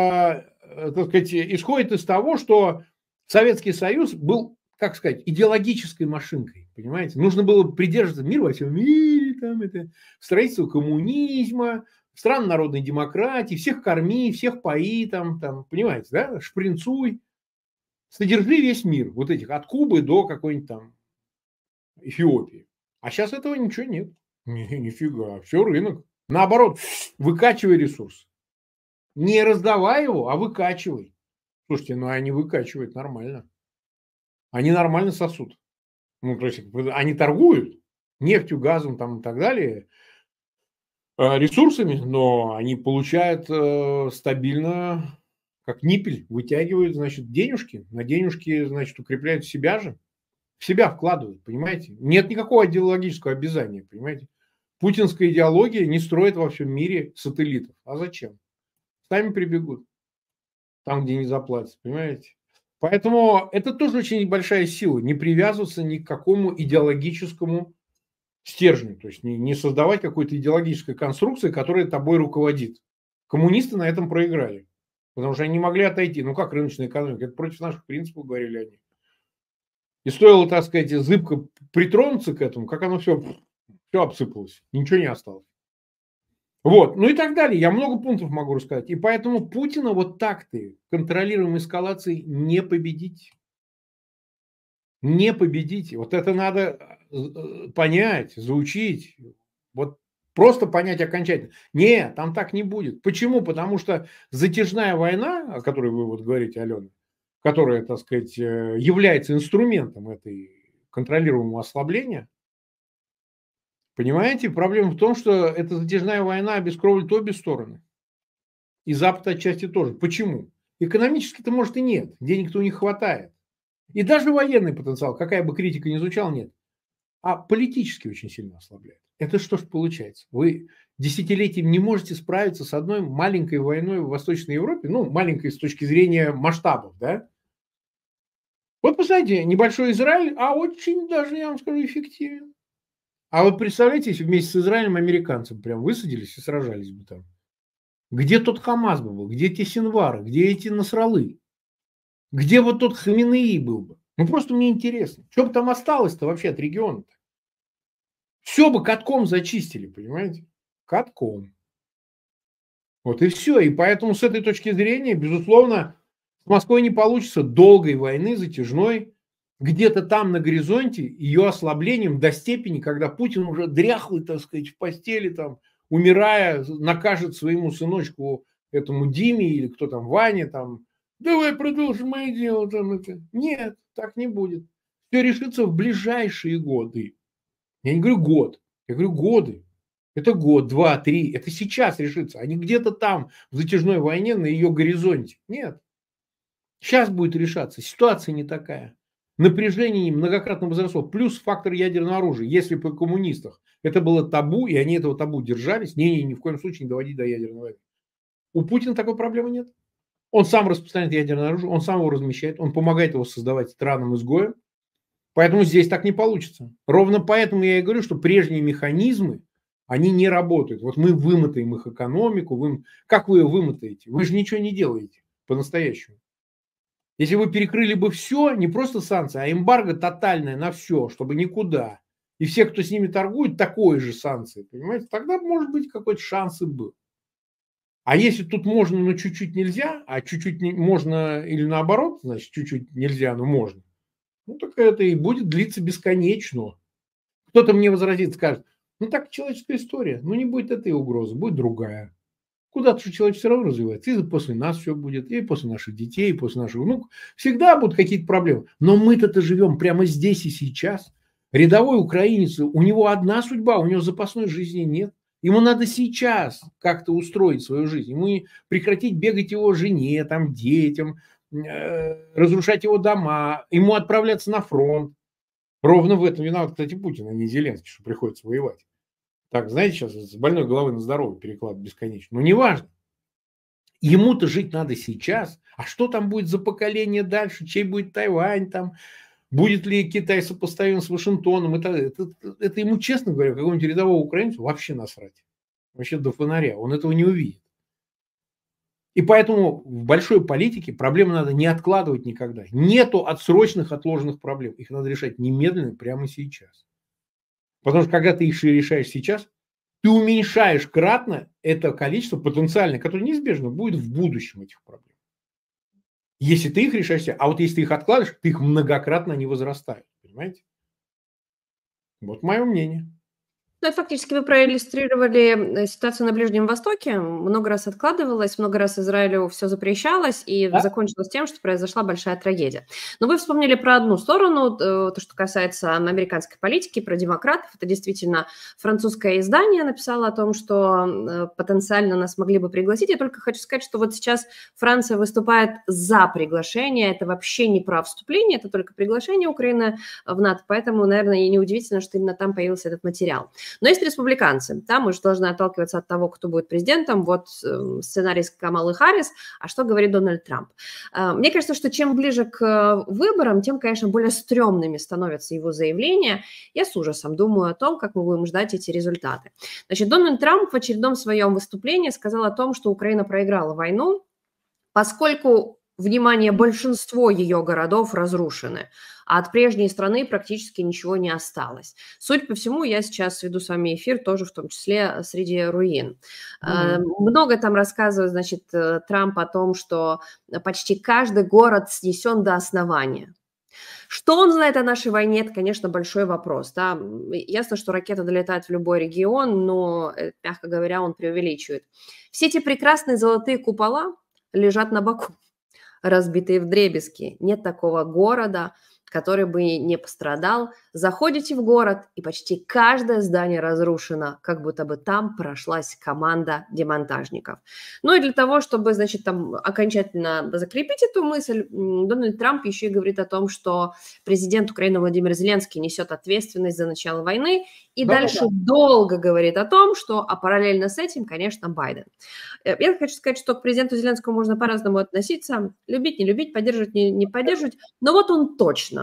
так сказать, исходят из того, что Советский Союз был, как сказать, идеологической машинкой, понимаете? Нужно было придерживаться мира во всем мире, там, это, строительство коммунизма, стран народной демократии, всех корми, всех пои, там, там, понимаете, да, шпринцуй. Содержи весь мир, вот этих, от Кубы до какой-нибудь там Эфиопии. А сейчас этого ничего нет. Ни, нифига, все рынок. Наоборот, выкачивай ресурс. Не раздавай его, а выкачивай. Слушайте, ну они выкачивают нормально. Они нормально сосут. Ну, то есть, они торгуют нефтью, газом там и так далее, ресурсами, но они получают э, стабильно, как ниппель, вытягивают, значит, денежки. На денежки, значит, укрепляют себя же. В себя вкладывают, понимаете? Нет никакого идеологического обязания, понимаете? Путинская идеология не строит во всем мире сателлитов. А зачем? Сами прибегут. Там, где не заплатят, понимаете? Поэтому это тоже очень большая сила. Не привязываться ни к какому идеологическому стержню. То есть не, не создавать какой-то идеологической конструкции, которая тобой руководит. Коммунисты на этом проиграли. Потому что они не могли отойти. Ну как рыночная экономика? Это против наших принципов, говорили они. И стоило, так сказать, зыбко притронуться к этому, как оно все, все обсыпалось. Ничего не осталось. Вот, ну и так далее. Я много пунктов могу рассказать. И поэтому Путина вот так-то контролируемой эскалацией не победить. Не победить. Вот это надо понять, заучить. Вот просто понять окончательно. Нет, там так не будет. Почему? Потому что затяжная война, о которой вы вот говорите, Алена, которая, так сказать, является инструментом этой контролируемого ослабления, понимаете, проблема в том, что эта затяжная война обескровит обе стороны. И Запад отчасти тоже. Почему? Экономически-то, может, и нет. Денег-то у них хватает. И даже военный потенциал, какая бы критика ни звучала, нет. А политически очень сильно ослабляет. Это что ж получается? Вы десятилетием не можете справиться с одной маленькой войной в Восточной Европе, ну, маленькой с точки зрения масштабов, да? Вот, посмотрите, небольшой Израиль, а очень даже, я вам скажу, эффективен. А вы представляете, если вместе с Израилем американцы прям высадились и сражались бы там? Где тот Хамас бы был? Где те Синвары? Где эти Насраллы? Где вот тот Хаменеи был бы? Ну, просто мне интересно. Что бы там осталось-то вообще от региона-то? Все бы катком зачистили, понимаете? Катком. Вот и все. И поэтому с этой точки зрения, безусловно, с Москвой не получится долгой войны, затяжной. Где-то там на горизонте ее ослаблением до степени, когда Путин уже дряхлый, так сказать, в постели, там, умирая, накажет своему сыночку, этому Диме или кто там, Ваня, там, давай продолжим мои дела. Там, это. Нет, так не будет. Все решится в ближайшие годы. Я не говорю год, я говорю годы. Это год, два, три. Это сейчас решится, а не где-то там в затяжной войне на ее горизонте. Нет. Сейчас будет решаться. Ситуация не такая. Напряжение многократно возросло. Плюс фактор ядерного оружия. Если при коммунистах это было табу, и они этого табу держались, не-не, ни в коем случае не доводить до ядерной войны. У Путина такой проблемы нет. Он сам распространяет ядерное оружие, он сам его размещает, он помогает его создавать странам-изгоям. Поэтому здесь так не получится. Ровно поэтому я и говорю, что прежние механизмы, они не работают. Вот мы вымотаем их экономику. Вы... Как вы ее вымотаете? Вы же ничего не делаете по-настоящему. Если вы перекрыли бы все, не просто санкции, а эмбарго тотальное на все, чтобы никуда. И все, кто с ними торгует, такой же санкции. Понимаете? Тогда, может быть, какой-то шанс и был. А если тут можно, но чуть-чуть нельзя, а чуть-чуть не... можно или наоборот, значит, чуть-чуть нельзя, но можно. Ну, так это и будет длиться бесконечно. Кто-то мне возразит, скажет, ну, так человеческая история. Ну, не будет этой угрозы, будет другая. Куда-то же человек все равно развивается. И после нас все будет, и после наших детей, и после наших внуков. Всегда будут какие-то проблемы. Но мы-то живем прямо здесь и сейчас. Рядовой украинец, у него одна судьба, у него запасной жизни нет. Ему надо сейчас как-то устроить свою жизнь. Ему прекратить бегать его жене, там, детям, разрушать его дома, ему отправляться на фронт. Ровно в этом виноват, кстати, Путин, а не Зеленский, что приходится воевать. Так, знаете, сейчас с больной головы на здоровье перекладывают бесконечно. Но неважно. Ему-то жить надо сейчас. А что там будет за поколение дальше? Чей будет Тайвань там? Будет ли Китай сопоставим с Вашингтоном? Это, это, это ему, честно говоря, какому-нибудь рядовому украинцу вообще насрать. Вообще до фонаря. Он этого не увидит. И поэтому в большой политике проблемы надо не откладывать никогда. Нету отсроченных, отложенных проблем. Их надо решать немедленно, прямо сейчас. Потому что когда ты их решаешь сейчас, ты уменьшаешь кратно это количество потенциальное, которое неизбежно будет в будущем этих проблем. Если ты их решаешь, а вот если ты их откладываешь, ты их многократно не возрастают. Понимаете? Вот мое мнение. Ну, фактически вы проиллюстрировали ситуацию на Ближнем Востоке. Много раз откладывалось, много раз Израилю все запрещалось, и да? закончилось тем, что произошла большая трагедия. Но вы вспомнили про одну сторону, то, что касается американской политики, про демократов. Это действительно французское издание написало о том, что потенциально нас могли бы пригласить. Я только хочу сказать, что вот сейчас Франция выступает за приглашение. Это вообще не про вступление, это только приглашение Украины в НАТО. Поэтому, наверное, и неудивительно, что именно там появился этот материал. Но есть республиканцы. Там мы же должны отталкиваться от того, кто будет президентом. Вот э, сценарий Камалы Харрис. А что говорит Дональд Трамп? Э, мне кажется, что чем ближе к выборам, тем, конечно, более стрёмными становятся его заявления. Я с ужасом думаю о том, как мы будем ждать эти результаты. Значит, Дональд Трамп в очередном своем выступлении сказал о том, что Украина проиграла войну, поскольку, внимание, большинство ее городов разрушены, а от прежней страны практически ничего не осталось. Судя по всему, я сейчас веду с вами эфир тоже в том числе среди руин. Mm-hmm. Много там рассказывает, значит, Трамп о том, что почти каждый город снесен до основания. Что он знает о нашей войне, это, конечно, большой вопрос. Да? Ясно, что ракета долетает в любой регион, но, мягко говоря, он преувеличивает. Все эти прекрасные золотые купола лежат на боку, разбитые вдребезги. Нет такого города, который бы не пострадал. Заходите в город, и почти каждое здание разрушено, как будто бы там прошлась команда демонтажников. Ну и для того, чтобы, значит, там окончательно закрепить эту мысль, Дональд Трамп еще и говорит о том, что президент Украины Владимир Зеленский несет ответственность за начало войны, и да, дальше да. долго говорит о том, что, а параллельно с этим, конечно, Байден. Я хочу сказать, что к президенту Зеленскому можно по-разному относиться, любить, не любить, поддерживать, не, не поддерживать, но вот он точно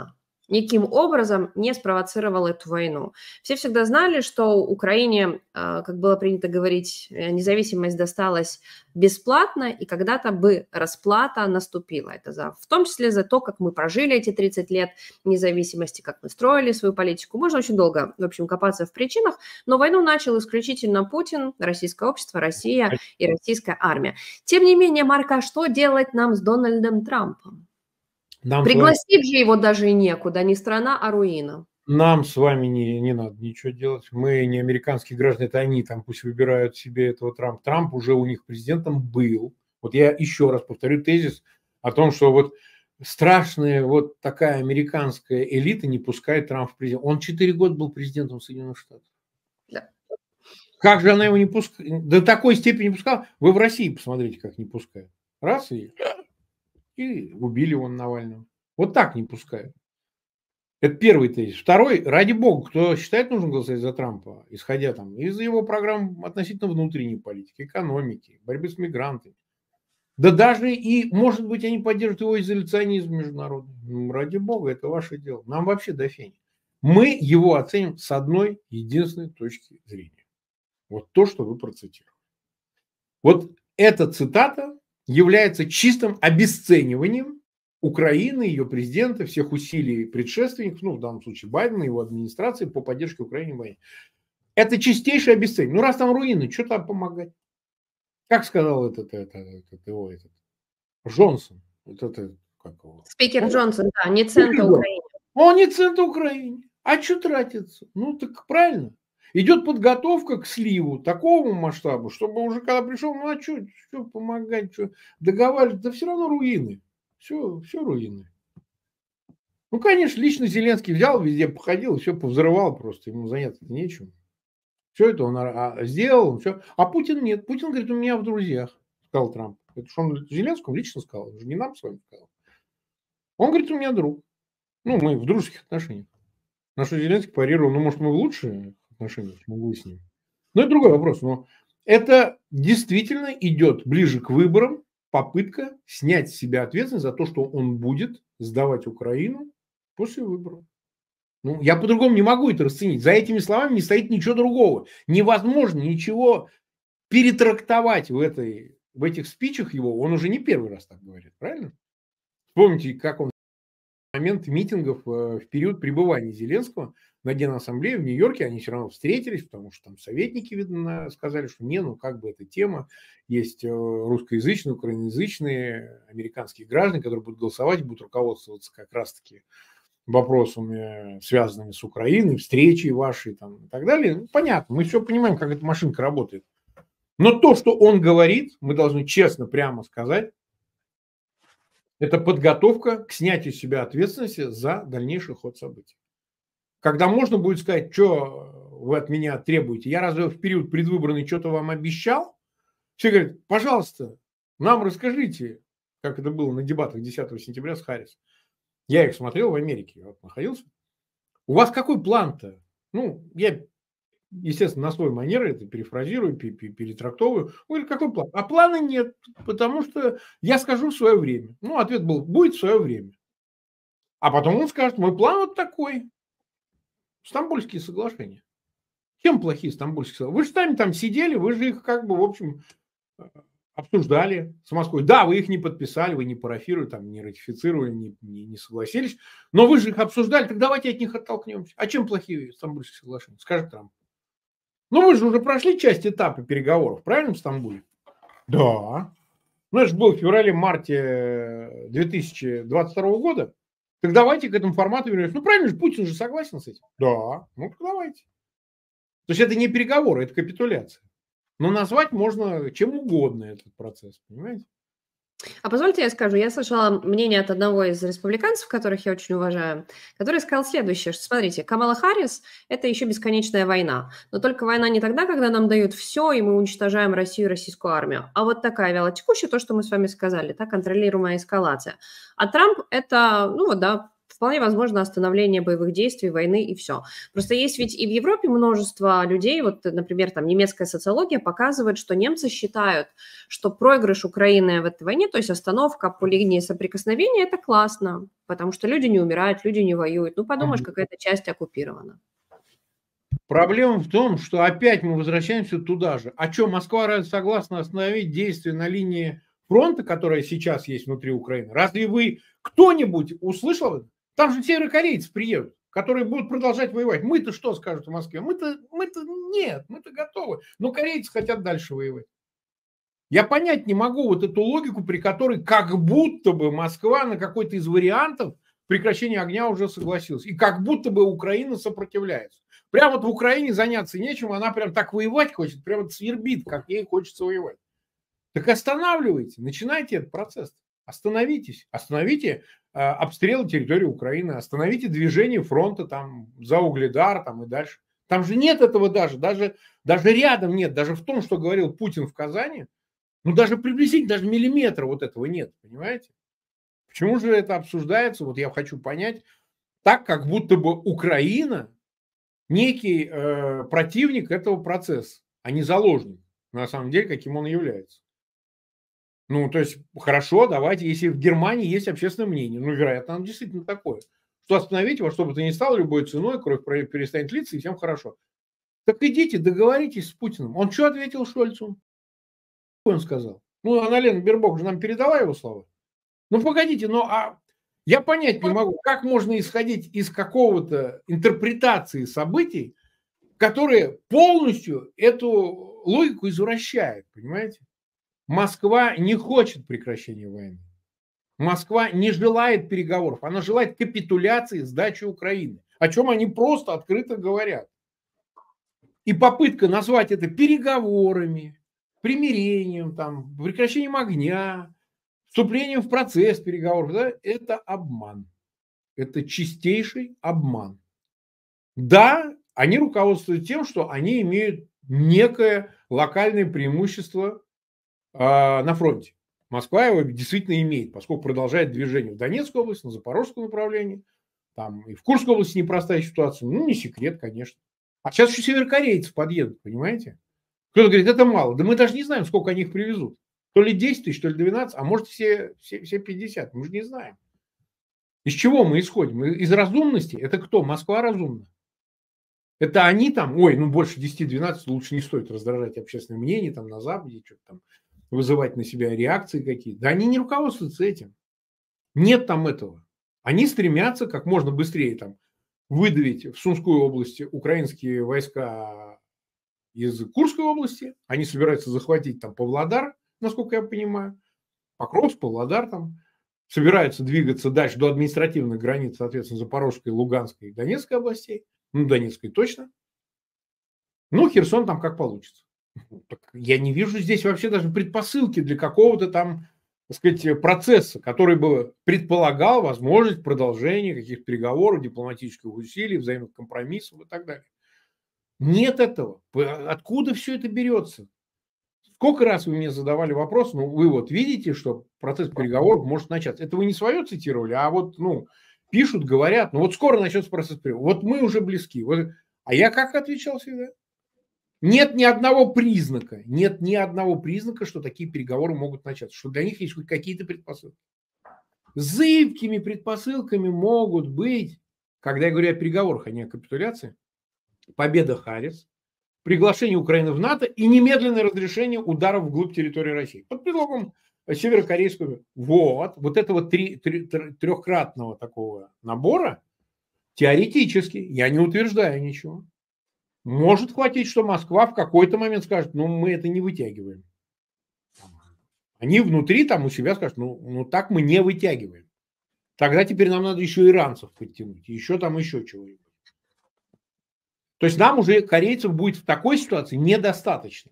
никаким образом не спровоцировал эту войну. Все всегда знали, что Украине, как было принято говорить, независимость досталась бесплатно, и когда-то бы расплата наступила. Это за, в том числе за то, как мы прожили эти тридцать лет независимости, как мы строили свою политику. Можно очень долго, в общем, копаться в причинах, но войну начал исключительно Путин, российское общество, Россия и российская армия. Тем не менее, Марк, а что делать нам с Дональдом Трампом? Нам Пригласить вами... же его даже и некуда, не страна, а руина. Нам с вами не, не надо ничего делать. Мы не американские граждане, это они там пусть выбирают себе этого Трампа. Трамп уже у них президентом был. Вот я еще раз повторю тезис о том, что вот страшная вот такая американская элита не пускает Трампа в президент. Он четыре года был президентом Соединенных Штатов. Да. Как же она его не пускает? До такой степени не пускала. Вы в России посмотрите, как не пускают. Раз и... И убили он Навального. Вот так не пускают. Это первый тезис. Второй, ради бога, кто считает нужно голосовать за Трампа, исходя там из его программ относительно внутренней политики, экономики, борьбы с мигрантами. Да даже и, может быть, они поддержат его изоляционизм международный. Ну, ради бога, это ваше дело. Нам вообще до фени. Мы его оценим с одной единственной точки зрения. Вот то, что вы процитировали. Вот эта цитата является чистым обесцениванием Украины, ее президента, всех усилий предшественников, ну, в данном случае Байдена, его администрации по поддержке Украины в войне. Это чистейшее обесценивание. Ну, раз там руины, что там помогать? Как сказал этот, этот, этот, его, этот Джонсон. Вот это, как его? Спикер он, Джонсон, да, не цента Украине. Он не цента Украине. А что тратится? Ну, так правильно. Идет подготовка к сливу такого масштаба, чтобы уже когда пришел, ну а что, что помогать, что договаривать, да все равно руины. Все, все руины. Ну, конечно, лично Зеленский взял, везде походил, все повзрывал просто, ему заняться нечем. Все это он сделал, все. А Путин нет. Путин говорит, у меня в друзьях, сказал Трамп. Это что он Зеленскому лично сказал, уже не нам с вами сказал. Он говорит, у меня друг. Ну, мы в дружеских отношениях. На что Зеленский парировал, ну, может, мы в лучшие отношениях, могу с ним. Но это другой вопрос. Но это действительно идет ближе к выборам попытка снять с себя ответственность за то, что он будет сдавать Украину после выборов. Ну, я по-другому не могу это расценить. За этими словами не стоит ничего другого. Невозможно ничего перетрактовать в, этой, в этих спичах его. Он уже не первый раз так говорит, правильно? Вспомните, как он в момент митингов в период пребывания Зеленского на Генассамблее в Нью-Йорке, они все равно встретились, потому что там советники, видно, сказали, что не, ну как бы эта тема, есть русскоязычные, украиноязычные, американские граждане, которые будут голосовать, будут руководствоваться как раз-таки вопросами, связанными с Украиной, встречей вашей там, и так далее. Ну, понятно, мы все понимаем, как эта машинка работает. Но то, что он говорит, мы должны честно, прямо сказать, это подготовка к снятию с себя ответственности за дальнейший ход событий. Когда можно будет сказать, что вы от меня требуете, я разве в период предвыборный что-то вам обещал? Все говорят, пожалуйста, нам расскажите, как это было на дебатах десятого сентября с Харрис. Я их смотрел в Америке, вот находился. У вас какой план-то? Ну, я, естественно, на свой манер это перефразирую, перетрактовываю. Он говорит, какой план? А плана нет, потому что я скажу в свое время. Ну, ответ был, будет в свое время. А потом он скажет, мой план вот такой. Стамбульские соглашения. Чем плохие Стамбульские соглашения? Вы же сами там сидели, вы же их как бы, в общем, обсуждали с Москвой. Да, вы их не подписали, вы не парафировали, там, не ратифицировали, не, не, не согласились, но вы же их обсуждали, так давайте от них оттолкнемся. А чем плохие Стамбульские соглашения? Скажет Трамп. Ну, вы же уже прошли часть этапа переговоров, правильно, в Стамбуле? Да. Ну, это же было в феврале-марте две тысячи двадцать второго года. Так давайте к этому формату вернемся. Ну, правильно же, Путин же согласен с этим. Да, ну, так давайте. То есть это не переговоры, это капитуляция. Но назвать можно чем угодно этот процесс, понимаете? А позвольте я скажу, я слышала мнение от одного из республиканцев, которых я очень уважаю, который сказал следующее, что, смотрите, Камала Харрис – это еще бесконечная война, но только война не тогда, когда нам дают все, и мы уничтожаем Россию и российскую армию, а вот такая вялотекущая, то, что мы с вами сказали, та контролируемая эскалация. А Трамп – это, ну вот да, вполне возможно остановление боевых действий, войны и все. Просто есть ведь и в Европе множество людей, вот, например, там немецкая социология показывает, что немцы считают, что проигрыш Украины в этой войне, то есть остановка по линии соприкосновения, это классно, потому что люди не умирают, люди не воюют. Ну, подумаешь, какая-то часть оккупирована. Проблема в том, что опять мы возвращаемся туда же. А что, Москва согласна остановить действия на линии фронта, которая сейчас есть внутри Украины? Разве вы кто-нибудь услышал? Там же северокорейцы приедут, которые будут продолжать воевать. Мы-то что скажут в Москве? Мы-то, мы-то нет, мы-то готовы. Но корейцы хотят дальше воевать. Я понять не могу вот эту логику, при которой как будто бы Москва на какой-то из вариантов прекращения огня уже согласилась. И как будто бы Украина сопротивляется. Прямо вот в Украине заняться нечем, она прям так воевать хочет, прямо свербит, как ей хочется воевать. Так останавливайте, начинайте этот процесс. Остановитесь, остановите э, обстрелы территории Украины, остановите движение фронта там за Угледар там, и дальше. Там же нет этого даже, даже, даже рядом нет, даже в том, что говорил Путин в Казани, ну даже приблизительно, даже миллиметра вот этого нет, понимаете? Почему же это обсуждается, вот я хочу понять, так, как будто бы Украина некий э, противник этого процесса, а не заложник, на самом деле, каким он является. Ну, то есть, хорошо, давайте, если в Германии есть общественное мнение, ну, вероятно, оно действительно такое, что остановить его, чтобы это не стало любой ценой, кровь перестанет литься, и всем хорошо. Так идите, договоритесь с Путиным. Он что ответил Шольцу? Что он сказал? Ну, Анна-Лена Бербок же нам передала его слова. Ну, погодите, ну, а я понять не могу, как можно исходить из какого-то интерпретации событий, которые полностью эту логику извращают, понимаете? Москва не хочет прекращения войны. Москва не желает переговоров. Она желает капитуляции, сдачи Украины. О чем они просто открыто говорят. И попытка назвать это переговорами, примирением, там, прекращением огня, вступлением в процесс переговоров, да, это обман. Это чистейший обман. Да, они руководствуются тем, что они имеют некое локальное преимущество на фронте. Москва его действительно имеет, поскольку продолжает движение в Донецкой области, на Запорожском направлении. Там и в Курской области непростая ситуация. Ну, не секрет, конечно. А сейчас еще северокорейцы подъедут, понимаете? Кто-то говорит, это мало. Да мы даже не знаем, сколько они их привезут. То ли десять тысяч, то ли двенадцать, а может все, все, все пятьдесят. Мы же не знаем. Из чего мы исходим? Из разумности? Это кто? Москва разумна. Это они там, ой, ну больше десяти-двенадцати, лучше не стоит раздражать общественное мнение там на Западе, что-то там вызывать на себя реакции какие-то. Да они не руководствуются этим. Нет там этого. Они стремятся как можно быстрее там выдавить в Сумской области украинские войска из Курской области. Они собираются захватить там Павлодар, насколько я понимаю. Покровск, Павлодар там. Собираются двигаться дальше до административных границ, соответственно, Запорожской, Луганской и Донецкой областей. Ну, Донецкой точно. Ну, Херсон там как получится. Так я не вижу здесь вообще даже предпосылки для какого-то там, так сказать, процесса, который бы предполагал возможность продолжения каких-то переговоров, дипломатических усилий, взаимных компромиссов и так далее. Нет этого. Откуда все это берется? Сколько раз вы мне задавали вопрос, ну, вы вот видите, что процесс переговоров может начаться. Это вы не свое цитировали, а вот, ну, пишут, говорят, ну, вот скоро начнется процесс переговоров. Вот мы уже близки. Вот. А я как отвечал всегда? Нет ни одного признака, нет ни одного признака, что такие переговоры могут начаться, что для них есть хоть какие-то предпосылки. Зыбкими предпосылками могут быть, когда я говорю о переговорах, а не о капитуляции, победа Харрис, приглашение Украины в НАТО и немедленное разрешение ударов вглубь территории России. Под предлогом северокорейского. Вот, вот этого три, три, трехкратного такого набора, теоретически, я не утверждаю ничего, может хватить, что Москва в какой-то момент скажет, ну, мы это не вытягиваем. Они внутри там у себя скажут, ну, ну так мы не вытягиваем. Тогда теперь нам надо еще иранцев подтянуть, еще там еще чего-нибудь. То есть нам уже корейцев будет в такой ситуации недостаточно.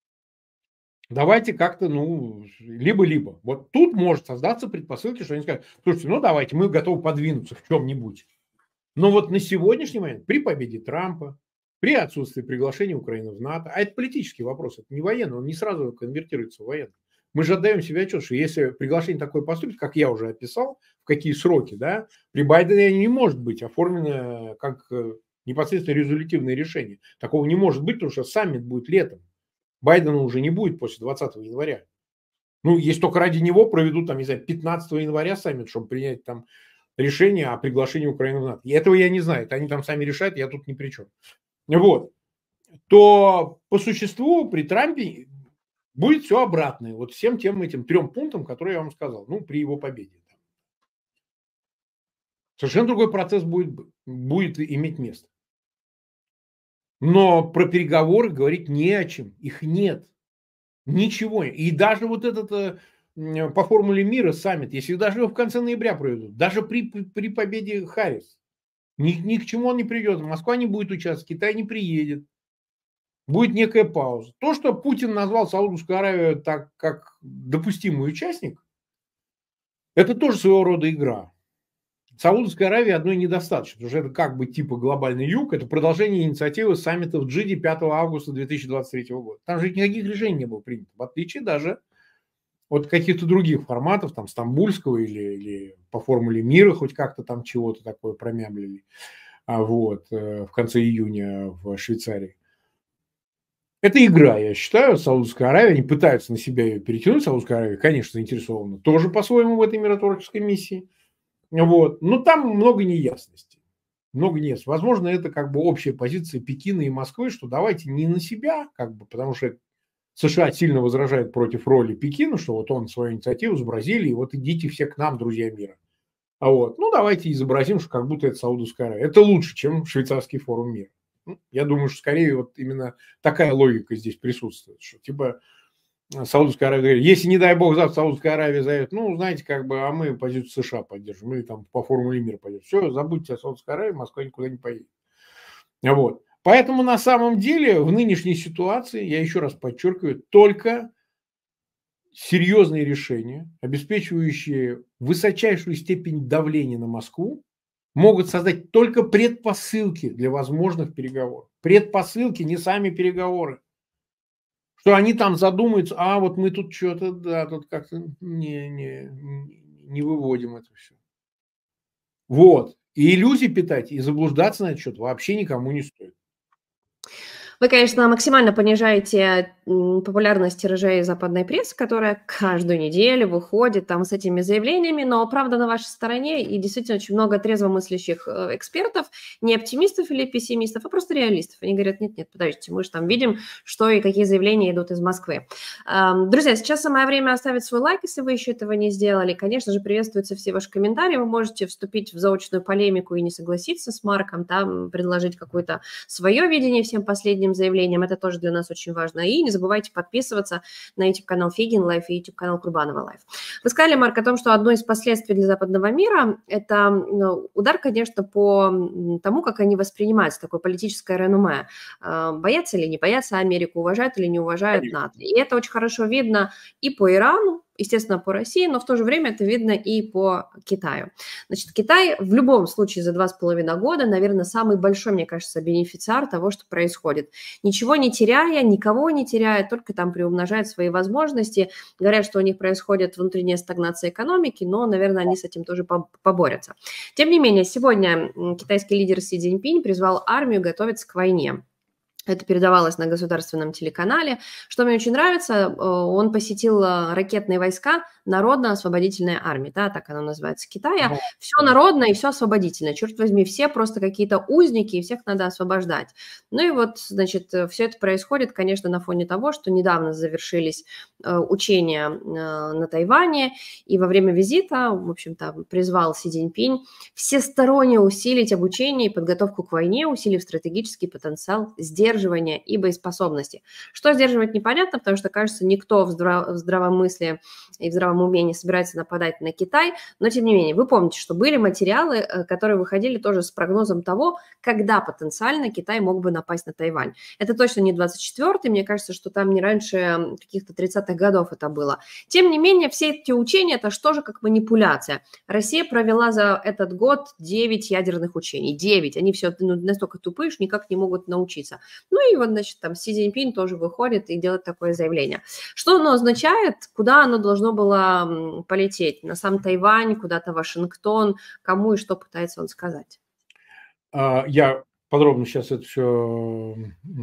Давайте как-то, ну, либо-либо. Вот тут может создаться предпосылки, что они скажут, слушайте, ну давайте, мы готовы подвинуться в чем-нибудь. Но вот на сегодняшний момент, при победе Трампа, при отсутствии приглашения Украины в НАТО, а это политический вопрос, это не военный, он не сразу конвертируется в военный. Мы же отдаем себе отчет, что если приглашение такое поступит, как я уже описал, в какие сроки, да, при Байдене не может быть оформлено как непосредственно резолютивное решение. Такого не может быть, потому что саммит будет летом. Байдена уже не будет после двадцатого января. Ну, если только ради него проведут, там, не знаю, пятнадцатого января саммит, чтобы принять там решение о приглашении Украины в НАТО. И этого я не знаю. Это они там сами решают, я тут ни при чем. Вот. То по существу при Трампе будет все обратное. Вот всем тем этим трем пунктам, которые я вам сказал. Ну, при его победе. Совершенно другой процесс будет, будет иметь место. Но про переговоры говорить не о чем. Их нет. Ничего. И даже вот этот по формуле мира саммит, если даже его в конце ноября проведут, даже при, при победе Харрис, ни, ни к чему он не придет. Москва не будет участвовать, Китай не приедет. Будет некая пауза. То, что Путин назвал Саудовскую Аравию так, как допустимый участник, это тоже своего рода игра. Саудовской Аравии одной недостаточно, потому что это как бы типа глобальный юг, это продолжение инициативы саммита в Джиде пятого августа две тысячи двадцать третьего года. Там же никаких решений не было принято, в отличие даже от каких-то других форматов, там стамбульского или, или по формуле мира хоть как-то там чего-то такое промямлили а вот, в конце июня в Швейцарии. Это игра, я считаю, Саудовская Аравия, они пытаются на себя ее перетянуть, Саудовская Аравия, конечно, заинтересована тоже по-своему в этой миротворческой миссии. Вот. Но там много неясностей. Много неясностей. Возможно, это как бы общая позиция Пекина и Москвы, что давайте не на себя, как бы, потому что США сильно возражает против роли Пекина, что вот он свою инициативу с Бразилией, вот идите все к нам, друзья мира. А вот, ну давайте изобразим, что как будто это Саудовская Аравия. Это лучше, чем швейцарский форум мира. Ну, я думаю, что скорее вот именно такая логика здесь присутствует, что типа Саудовская Аравия говорит, если, не дай бог, завтра Саудовская Аравия заявит, ну, знаете, как бы, а мы позицию США поддержим, или там по формуле мира пойдем. Все, забудьте о Саудовской Аравии, Москва никуда не поедет. Вот. Поэтому на самом деле в нынешней ситуации, я еще раз подчеркиваю, только серьезные решения, обеспечивающие высочайшую степень давления на Москву, могут создать только предпосылки для возможных переговоров. Предпосылки, не сами переговоры. Что они там задумаются, а вот мы тут что-то, да, тут как-то не, не, не выводим это все. Вот. И иллюзий питать, и заблуждаться на этот счет вообще никому не стоит. Вы, конечно, максимально понижаете популярность тиражей западной прессы, которая каждую неделю выходит там с этими заявлениями, но правда на вашей стороне, и действительно очень много трезвомыслящих экспертов, не оптимистов или пессимистов, а просто реалистов. Они говорят, нет-нет, подождите, мы же там видим, что и какие заявления идут из Москвы. Друзья, сейчас самое время оставить свой лайк, если вы еще этого не сделали. Конечно же, приветствуются все ваши комментарии, вы можете вступить в заочную полемику и не согласиться с Марком, там, предложить какое-то свое видение всем последним заявлениям, это тоже для нас очень важно. И не забывайте подписываться на YouTube-канал Фейгин Лайф и YouTube-канал Курбанова Лайф. Вы сказали, Марк, о том, что одно из последствий для западного мира – это ну, удар, конечно, по тому, как они воспринимаются, такое политическое реноме. Боятся или не боятся Америку, уважают или не уважают НАТО. И это очень хорошо видно и по Ирану, естественно, по России, но в то же время это видно и по Китаю. Значит, Китай в любом случае за два с половиной года, наверное, самый большой, мне кажется, бенефициар того, что происходит. Ничего не теряя, никого не теряя, только там приумножает свои возможности. Говорят, что у них происходит внутренняя стагнация экономики, но, наверное, они с этим тоже поборются. Тем не менее, сегодня китайский лидер Си Цзиньпинь призвал армию готовиться к войне. Это передавалось на государственном телеканале. Что мне очень нравится, он посетил ракетные войска Народно-освободительной армии, да, так она называется, Китая. Да. Все народное и все освободительное. Черт возьми, все просто какие-то узники, и всех надо освобождать. Ну и вот, значит, все это происходит, конечно, на фоне того, что недавно завершились учения на Тайване, и во время визита, в общем-то, призвал Си Цзиньпинь всесторонне усилить обучение и подготовку к войне, усилив стратегический потенциал сдерживания и боеспособности. Что сдерживать, непонятно, потому что, кажется, никто в, здраво- в здравом мысли и в здравом уме не собирается нападать на Китай, но, тем не менее, вы помните, что были материалы, которые выходили тоже с прогнозом того, когда потенциально Китай мог бы напасть на Тайвань. Это точно не двадцать четвёртый, мне кажется, что там не раньше каких-то тридцатых годов это было. Тем не менее, все эти учения – это что же как манипуляция. Россия провела за этот год девять ядерных учений. девять. Они все ну, настолько тупые, что никак не могут научиться. Ну и вот, значит, там Си Цзиньпин тоже выходит и делает такое заявление. Что оно означает, куда оно должно было полететь? На сам Тайвань, куда-то в Вашингтон, кому и что пытается он сказать? Я подробно сейчас это все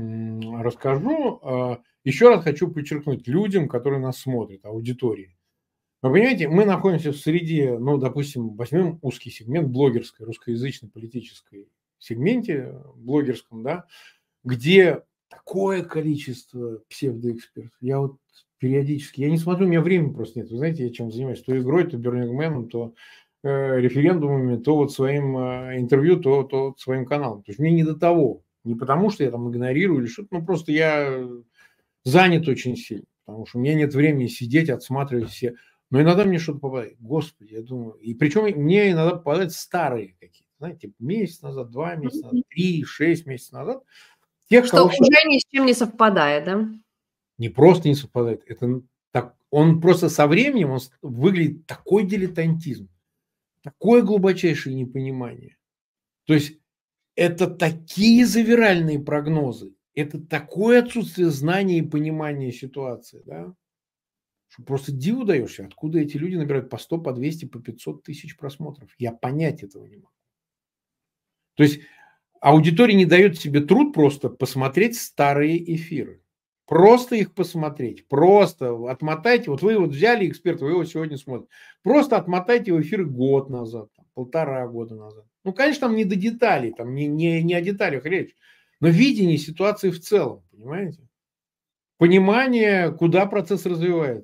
расскажу. Еще раз хочу подчеркнуть людям, которые нас смотрят, аудитории. Вы понимаете, мы находимся в среде, ну, допустим, возьмем узкий сегмент блогерской, русскоязычной политической сегменте блогерском, да, где такое количество псевдоэкспертов. Я вот периодически, я не смотрю, у меня времени просто нет. Вы знаете, я чем занимаюсь? То игрой, то Бёрнингменом, то э, референдумами, то вот своим э, интервью, то, то своим каналом. То есть мне не до того. Не потому, что я там игнорирую или что-то, ну просто я занят очень сильно. Потому что у меня нет времени сидеть, отсматривать все. Но иногда мне что-то попадает. Господи, я думаю. И причем мне иногда попадают старые какие-то. Знаете, месяц назад, два месяца назад, три, шесть месяцев назад. Тех, что уже ни с чем не совпадает, да? Не просто не совпадает. Это так, он просто со временем он выглядит такой дилетантизм, такое глубочайшее непонимание. То есть это такие завиральные прогнозы, это такое отсутствие знания и понимания ситуации, да, что просто диву даешься, откуда эти люди набирают по сто, по двести, по пятьсот тысяч просмотров. Я понять этого не могу. То есть аудитория не дает себе труд просто посмотреть старые эфиры. Просто их посмотреть. Просто отмотайте. Вот вы вот взяли эксперта, вы его сегодня смотрите. Просто отмотайте в эфир год назад, там, полтора года назад. Ну, конечно, там не до деталей, там не, не, не о деталях речь. Но видение ситуации в целом, понимаете? Понимание, куда процесс развивается.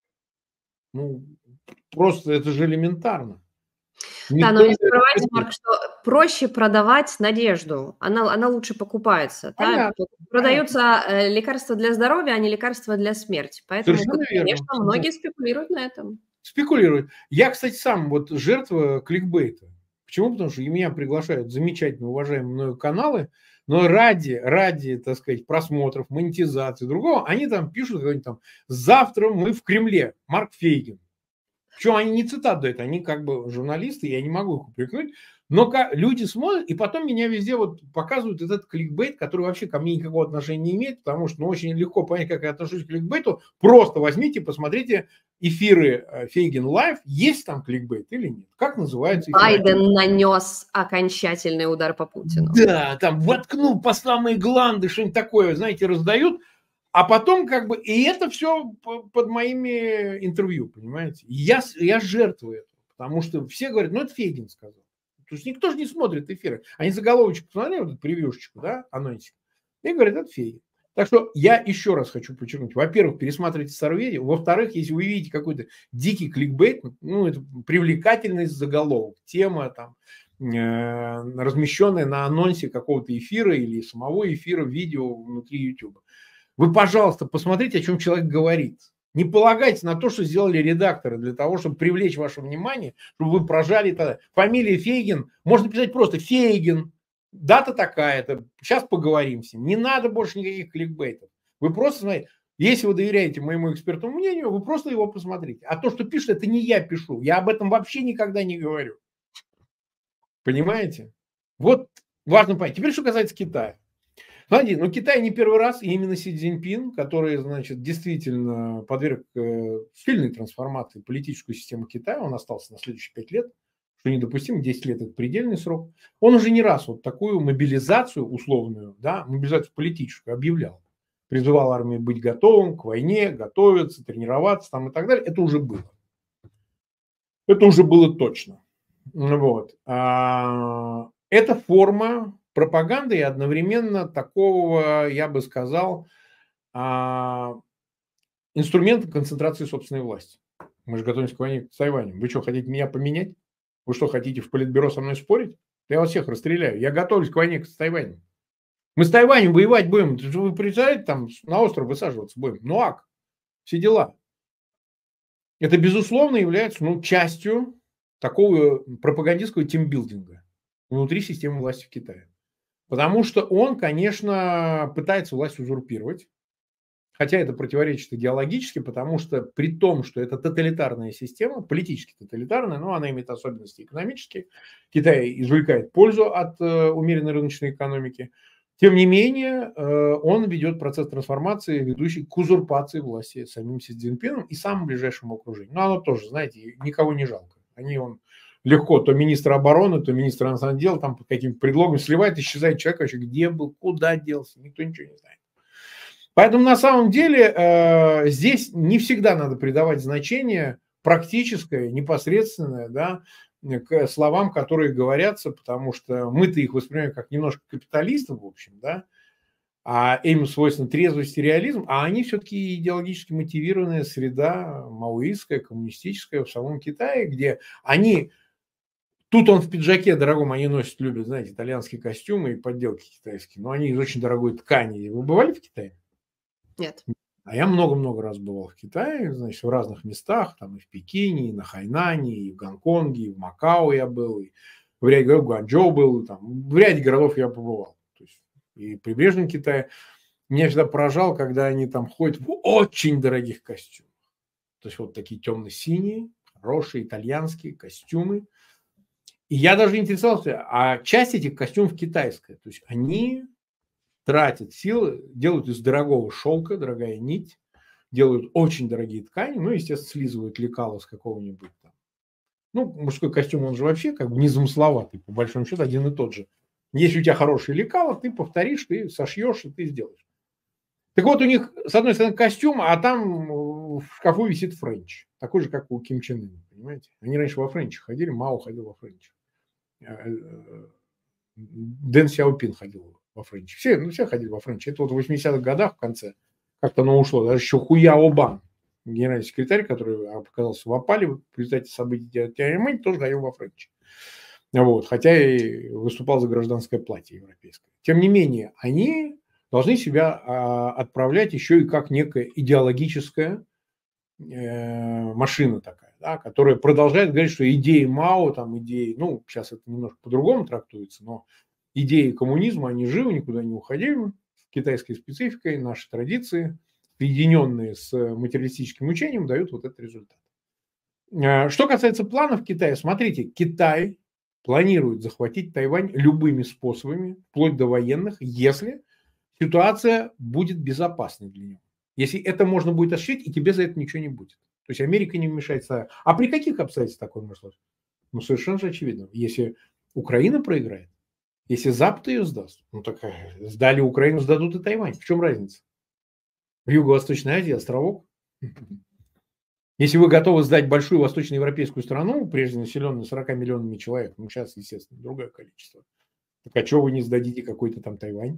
Ну, просто это же элементарно. Да, но не забывайте, Марк, что проще продавать надежду. Она, она лучше покупается. Да? Продаются э, лекарства для здоровья, а не лекарства для смерти. Поэтому, Совершенно конечно, верно. многие спекулируют на этом. Спекулируют. Я, кстати, сам вот жертва кликбейта. Почему? Потому что меня приглашают замечательно уважаемые мною каналы, но ради, ради, так сказать, просмотров, монетизации, другого, они там пишут, какой-нибудь там, завтра мы в Кремле, Марк Фейгин. Причем они не цитат дают, они как бы журналисты, я не могу их упрекнуть, но люди смотрят, и потом меня везде вот показывают этот кликбейт, который вообще ко мне никакого отношения не имеет, потому что ну, очень легко понять, как я отношусь к кликбейту. Просто возьмите, посмотрите эфиры Фейгин Лайв, есть там кликбейт или нет. Как называется эфир? Байден нанес окончательный удар по Путину. Да, там воткнул по самые гланды, что-нибудь такое, знаете, раздают. А потом как бы, и это все под моими интервью, понимаете? Я, я жертвую этого, потому что все говорят, ну это Фейгин сказал. То есть никто же не смотрит эфиры. Они заголовочек посмотрели, вот эту превьюшечку, да, анонсик, и говорят, это Фейгин. Так что я еще раз хочу подчеркнуть. Во-первых, пересматривайте старые. Во-вторых, если вы видите какой-то дикий кликбейт, ну это привлекательность заголовок, тема там, э, размещенная на анонсе какого-то эфира или самого эфира видео внутри YouTube. Вы, пожалуйста, посмотрите, о чем человек говорит. Не полагайте на то, что сделали редакторы для того, чтобы привлечь ваше внимание, чтобы вы прожали тогда. Фамилия Фейгин, можно писать просто Фейгин, дата такая-то, сейчас поговорим с ним. Не надо больше никаких кликбейтов. Вы просто смотрите, если вы доверяете моему экспертному мнению, вы просто его посмотрите. А то, что пишут, это не я пишу. Я об этом вообще никогда не говорю. Понимаете? Вот важно понять. Теперь, что касается Китая. Смотрите, ну Китай не первый раз, и именно Си Цзиньпин, который, значит, действительно подверг э, сильной трансформации политическую систему Китая, он остался на следующие пять лет, что недопустимо, десять лет это предельный срок, он уже не раз вот такую мобилизацию условную, да, мобилизацию политическую объявлял. Призывал армию быть готовым к войне, готовиться, тренироваться там и так далее. Это уже было. Это уже было точно. Вот. А, это форма пропаганды и одновременно такого, я бы сказал, инструмента концентрации собственной власти. Мы же готовимся к войне с Тайванем. Вы что, хотите меня поменять? Вы что, хотите в политбюро со мной спорить? Я вас всех расстреляю. Я готовлюсь к войне с Тайванем. Мы с Тайванем воевать будем. Вы представляете, там на остров высаживаться будем. Ну ак, все дела. Это, безусловно, является ну, частью такого пропагандистского тимбилдинга внутри системы власти в Китае. Потому что он, конечно, пытается власть узурпировать, хотя это противоречит идеологически, потому что при том, что это тоталитарная система, политически тоталитарная, но она имеет особенности экономические, Китай извлекает пользу от э, умеренной рыночной экономики, Тем не менее, он ведет процесс трансформации, ведущий к узурпации власти самим Си Цзиньпином и самым ближайшим окружением. Но оно тоже, знаете, никого не жалко. Они он легко то министра обороны, то министра иностранных дел, там под каким-то предлогом сливает, исчезает человек вообще, где был, куда делся, никто ничего не знает. Поэтому на самом деле э, здесь не всегда надо придавать значение практическое, непосредственное, да, к словам, которые говорятся, потому что мы-то их воспринимаем как немножко капиталистов, в общем, да, а им свойственно трезвость и реализм, а они все-таки идеологически мотивированная среда, маоистская, коммунистическая в самом Китае, где они, тут он в пиджаке дорогом, они носят, любят, знаете, итальянские костюмы и подделки китайские, но они из очень дорогой ткани. Вы бывали в Китае? Нет. А я много-много раз бывал в Китае, значит, в разных местах, там и в Пекине, и на Хайнане, и в Гонконге, и в Макао я был, и в ряде городов, в Гуанчжоу был, и там, в ряде городов я побывал. То есть, и в прибрежном Китае. Меня всегда поражало, когда они там ходят в очень дорогих костюмах. То есть, вот такие темно-синие, хорошие итальянские костюмы. И я даже интересовался, а часть этих костюмов китайская. То есть, они тратят силы, делают из дорогого шелка, дорогая нить, делают очень дорогие ткани, ну, естественно, слизывают лекало с какого-нибудь там. Ну, мужской костюм, он же вообще как бы незамысловатый, по большому счету, один и тот же. Если у тебя хорошие лекала, ты повторишь, ты сошьешь и ты сделаешь. Так вот, у них, с одной стороны, костюм, а там в шкафу висит френч. Такой же, как у Ким Чен Ына, понимаете? Они раньше во френче ходили, Мао ходил во френче. Дэн Сяопин ходил во френче. Все, ну, все ходили во френче. Это вот в восьмидесятых годах в конце как-то оно ушло. Даже еще Хуя Обан, генеральный секретарь, который оказался в опале в результате событий Тяньаньмэнь, тоже ходил во френче. Вот, хотя и выступал за гражданское платье европейское. Тем не менее, они должны себя а, отправлять еще и как некая идеологическая э, машина такая, да, которая продолжает говорить, что идеи Мао, там идеи, ну, сейчас это немножко по-другому трактуется, но идеи коммунизма, они живы, никуда не уходили. Китайской спецификой, наши традиции, соединенные с материалистическим учением, дают вот этот результат. Что касается планов Китая, смотрите, Китай планирует захватить Тайвань любыми способами, вплоть до военных, если ситуация будет безопасной для него. Если это можно будет осуществить, и тебе за это ничего не будет. То есть Америка не вмешается. А при каких обстоятельствах такое может случиться? Ну, совершенно же очевидно. Если Украина проиграет, если Запад ее сдаст, ну так сдали Украину, сдадут и Тайвань. В чем разница? В Юго-Восточной Азии островок. Если вы готовы сдать большую восточноевропейскую страну, прежде населенную сорока миллионами человек, ну сейчас, естественно, другое количество, так а что вы не сдадите какой-то там Тайвань?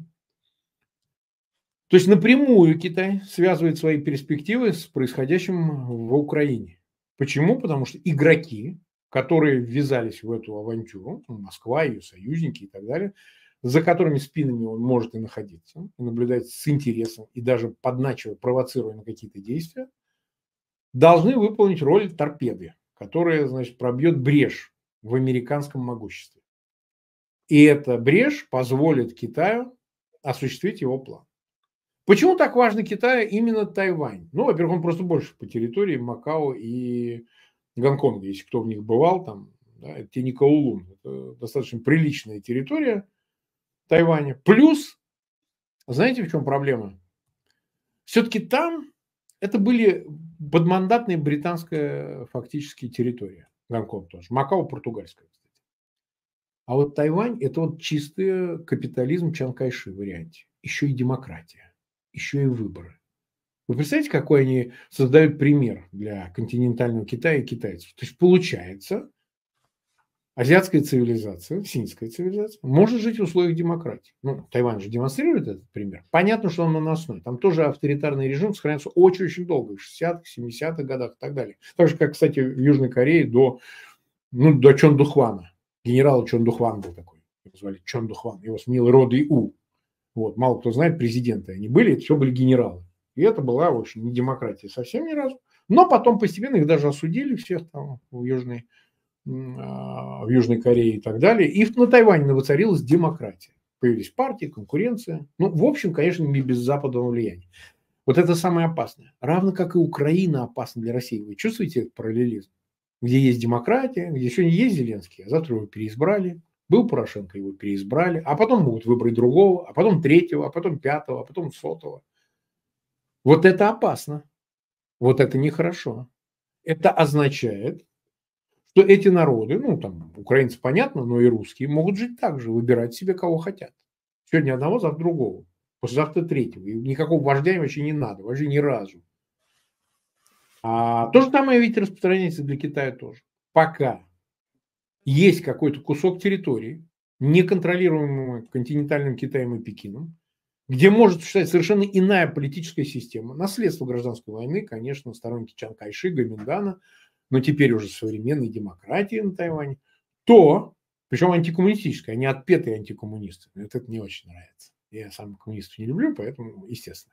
То есть напрямую Китай связывает свои перспективы с происходящим в Украине. Почему? Потому что игроки, которые ввязались в эту авантюру, Москва, ее союзники и так далее, за которыми спинами он может и находиться, и наблюдать с интересом, и даже подначивая, провоцируя на какие-то действия, должны выполнить роль торпеды, которая, значит, пробьет брешь в американском могуществе. И эта брешь позволит Китаю осуществить его план. Почему так важно Китаю именно Тайвань? Ну, во-первых, он просто больше по территории Макао и Гонконга. Если кто в них бывал, там, да, это те не Каолун. Это достаточно приличная территория Тайваня. Плюс, знаете, в чем проблема? Все-таки там это были подмандатные британская фактически территория. Гонконг тоже. Макао португальская, кстати. А вот Тайвань – это вот чистый капитализм Чан Кайши в варианте. Еще и демократия. Еще и выборы. Вы представляете, какой они создают пример для континентального Китая и китайцев? То есть получается, азиатская цивилизация, синьская цивилизация, может жить в условиях демократии. Ну, Тайвань же демонстрирует этот пример. Понятно, что он наносной. Там тоже авторитарный режим сохраняется очень-очень долго, в шестидесятых, семидесятых годах и так далее. Так же, как, кстати, в Южной Корее до, ну, до Чон Духвана. Генерал Чон Духван был такой. Его звали Чон Духван. Его сменил Роды У. Вот, мало кто знает, президенты они были, это все были генералы. И это была, в общем, не демократия совсем ни разу. Но потом постепенно их даже осудили всех там в Южной, в Южной Корее и так далее. И на Тайване воцарилась демократия. Появились партии, конкуренция. Ну, в общем, конечно, не без западного влияния. Вот это самое опасное. Равно как и Украина опасна для России. Вы чувствуете этот параллелизм? Где есть демократия, где сегодня есть Зеленский, а завтра его переизбрали. Был Порошенко, его переизбрали, а потом могут выбрать другого, а потом третьего, а потом пятого, а потом сотого. Вот это опасно. Вот это нехорошо. Это означает, что эти народы, ну там украинцы понятно, но и русские, могут жить так же, выбирать себе кого хотят. Сегодня одного, завтра другого, послезавтра третьего. И никакого вождя им вообще не надо, вообще ни разу. А то же самое ведь распространяется для Китая тоже. Пока есть какой-то кусок территории, неконтролируемого континентальным Китаем и Пекином, где может существовать совершенно иная политическая система. Наследство гражданской войны, конечно, сторонники Чан Кайши, Гоминдана, но теперь уже современной демократии на Тайване, то, причем антикоммунистическая, они отпетые антикоммунисты. Мне это не очень нравится. Я сам коммунистов не люблю, поэтому, естественно.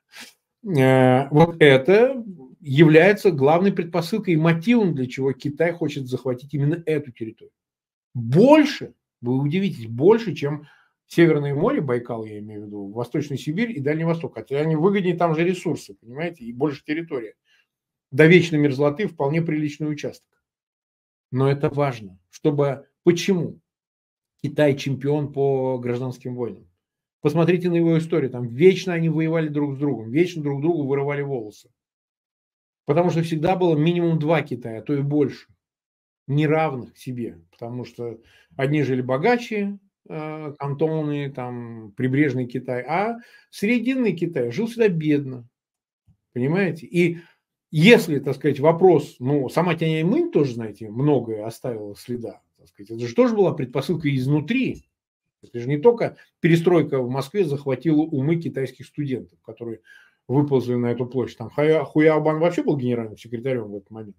Вот это является главной предпосылкой и мотивом, для чего Китай хочет захватить именно эту территорию. Больше, вы удивитесь, больше, чем Северное море, Байкал, я имею в виду, Восточная Сибирь и Дальний Восток. Хотя они выгоднее, там же ресурсы, понимаете, и больше территория. До вечной мерзлоты вполне приличный участок. Но это важно, чтобы... Почему? Китай чемпион по гражданским войнам. Посмотрите на его историю. Там вечно они воевали друг с другом, вечно друг другу вырывали волосы. Потому что всегда было минимум два Китая, а то и больше. Неравных себе. Потому что одни жили богаче, э, кантоны, там, прибрежный Китай, а срединный Китай жил всегда бедно. Понимаете? И если, так сказать, вопрос, ну, сама Тяньаньмэнь тоже, знаете, многое оставила следа. Так сказать, это же тоже была предпосылка изнутри. Это же не только перестройка в Москве захватила умы китайских студентов, которые выползли на эту площадь. Там Хуяобан вообще был генеральным секретарем в этот момент.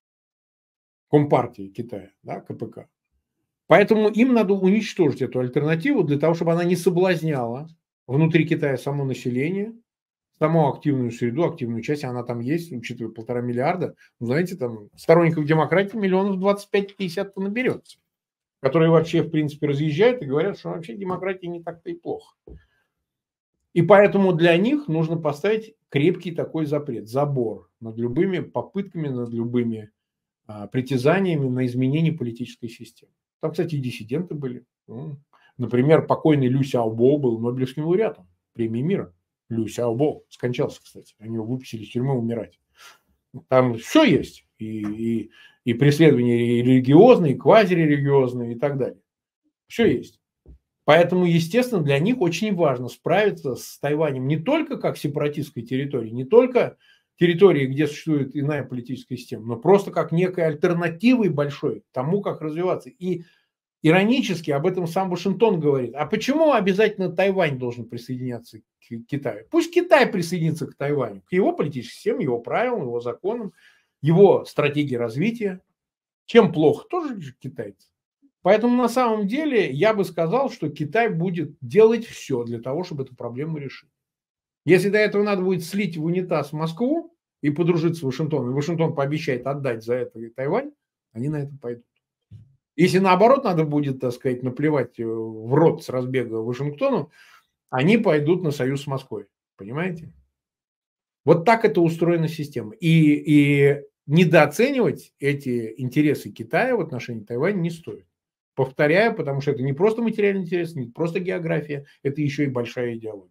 Компартии Китая, да, ка пэ ка. Поэтому им надо уничтожить эту альтернативу для того, чтобы она не соблазняла внутри Китая само население, саму активную среду, активную часть, она там есть, учитывая полтора миллиарда. Ну, знаете, там сторонников демократии миллионов двадцать пять пятьдесят наберется, которые вообще, в принципе, разъезжают и говорят, что вообще демократия не так-то и плохо. И поэтому для них нужно поставить крепкий такой запрет, забор над любыми попытками, над любыми а, притязаниями на изменение политической системы. Там, кстати, и диссиденты были. Например, покойный Лю Сяобо был Нобелевским лауреатом премии мира. Лю Сяобо скончался, кстати. Они его выпустили из тюрьмы умирать. Там все есть. И, и, и преследования религиозные, и квазирелигиозные и так далее. Все есть. Поэтому, естественно, для них очень важно справиться с Тайванем не только как сепаратистской территорией, не только территории, где существует иная политическая система, но просто как некой альтернативой большой тому, как развиваться. И иронически об этом сам Вашингтон говорит. А почему обязательно Тайвань должен присоединяться к Китаю? Пусть Китай присоединится к Тайваню, к его политической системе, его правилам, его законам, его стратегии развития. Чем плохо? Тоже китайцы. Поэтому на самом деле я бы сказал, что Китай будет делать все для того, чтобы эту проблему решить. Если до этого надо будет слить в унитаз Москву и подружиться с Вашингтоном, и Вашингтон пообещает отдать за это Тайвань, они на это пойдут. Если наоборот надо будет, так сказать, наплевать в рот с разбега Вашингтону, они пойдут на союз с Москвой. Понимаете? Вот так это устроена система. И, и недооценивать эти интересы Китая в отношении Тайваня не стоит. Повторяю, потому что это не просто материальный интерес, не просто география, это еще и большая идеология.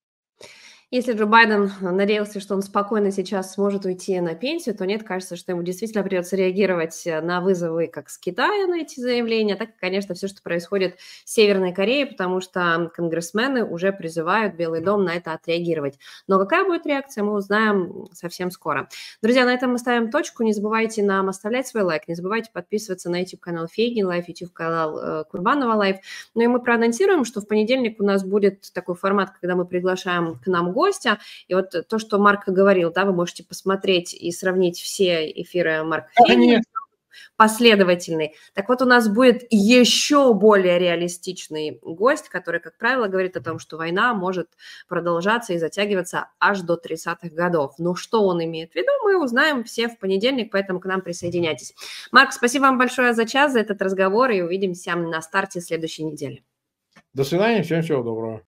Если Джо Байден надеялся, что он спокойно сейчас сможет уйти на пенсию, то нет, кажется, что ему действительно придется реагировать на вызовы как с Китая на эти заявления, так и, конечно, все, что происходит в Северной Корее, потому что конгрессмены уже призывают Белый дом на это отреагировать. Но какая будет реакция, мы узнаем совсем скоро. Друзья, на этом мы ставим точку. Не забывайте нам оставлять свой лайк, не забывайте подписываться на YouTube-канал Фейгин Лайф, YouTube-канал э, Курбанова Лайф. Ну и мы проанонсируем, что в понедельник у нас будет такой формат, когда мы приглашаем к нам гостя. И вот то, что Марк говорил, да, вы можете посмотреть и сравнить все эфиры Марка Фейгина, последовательный. Так вот, у нас будет еще более реалистичный гость, который, как правило, говорит о том, что война может продолжаться и затягиваться аж до тридцатых годов. Но что он имеет в виду, мы узнаем все в понедельник, поэтому к нам присоединяйтесь. Марк, спасибо вам большое за час, за этот разговор, и увидимся на старте следующей недели. До свидания, всем всего доброго.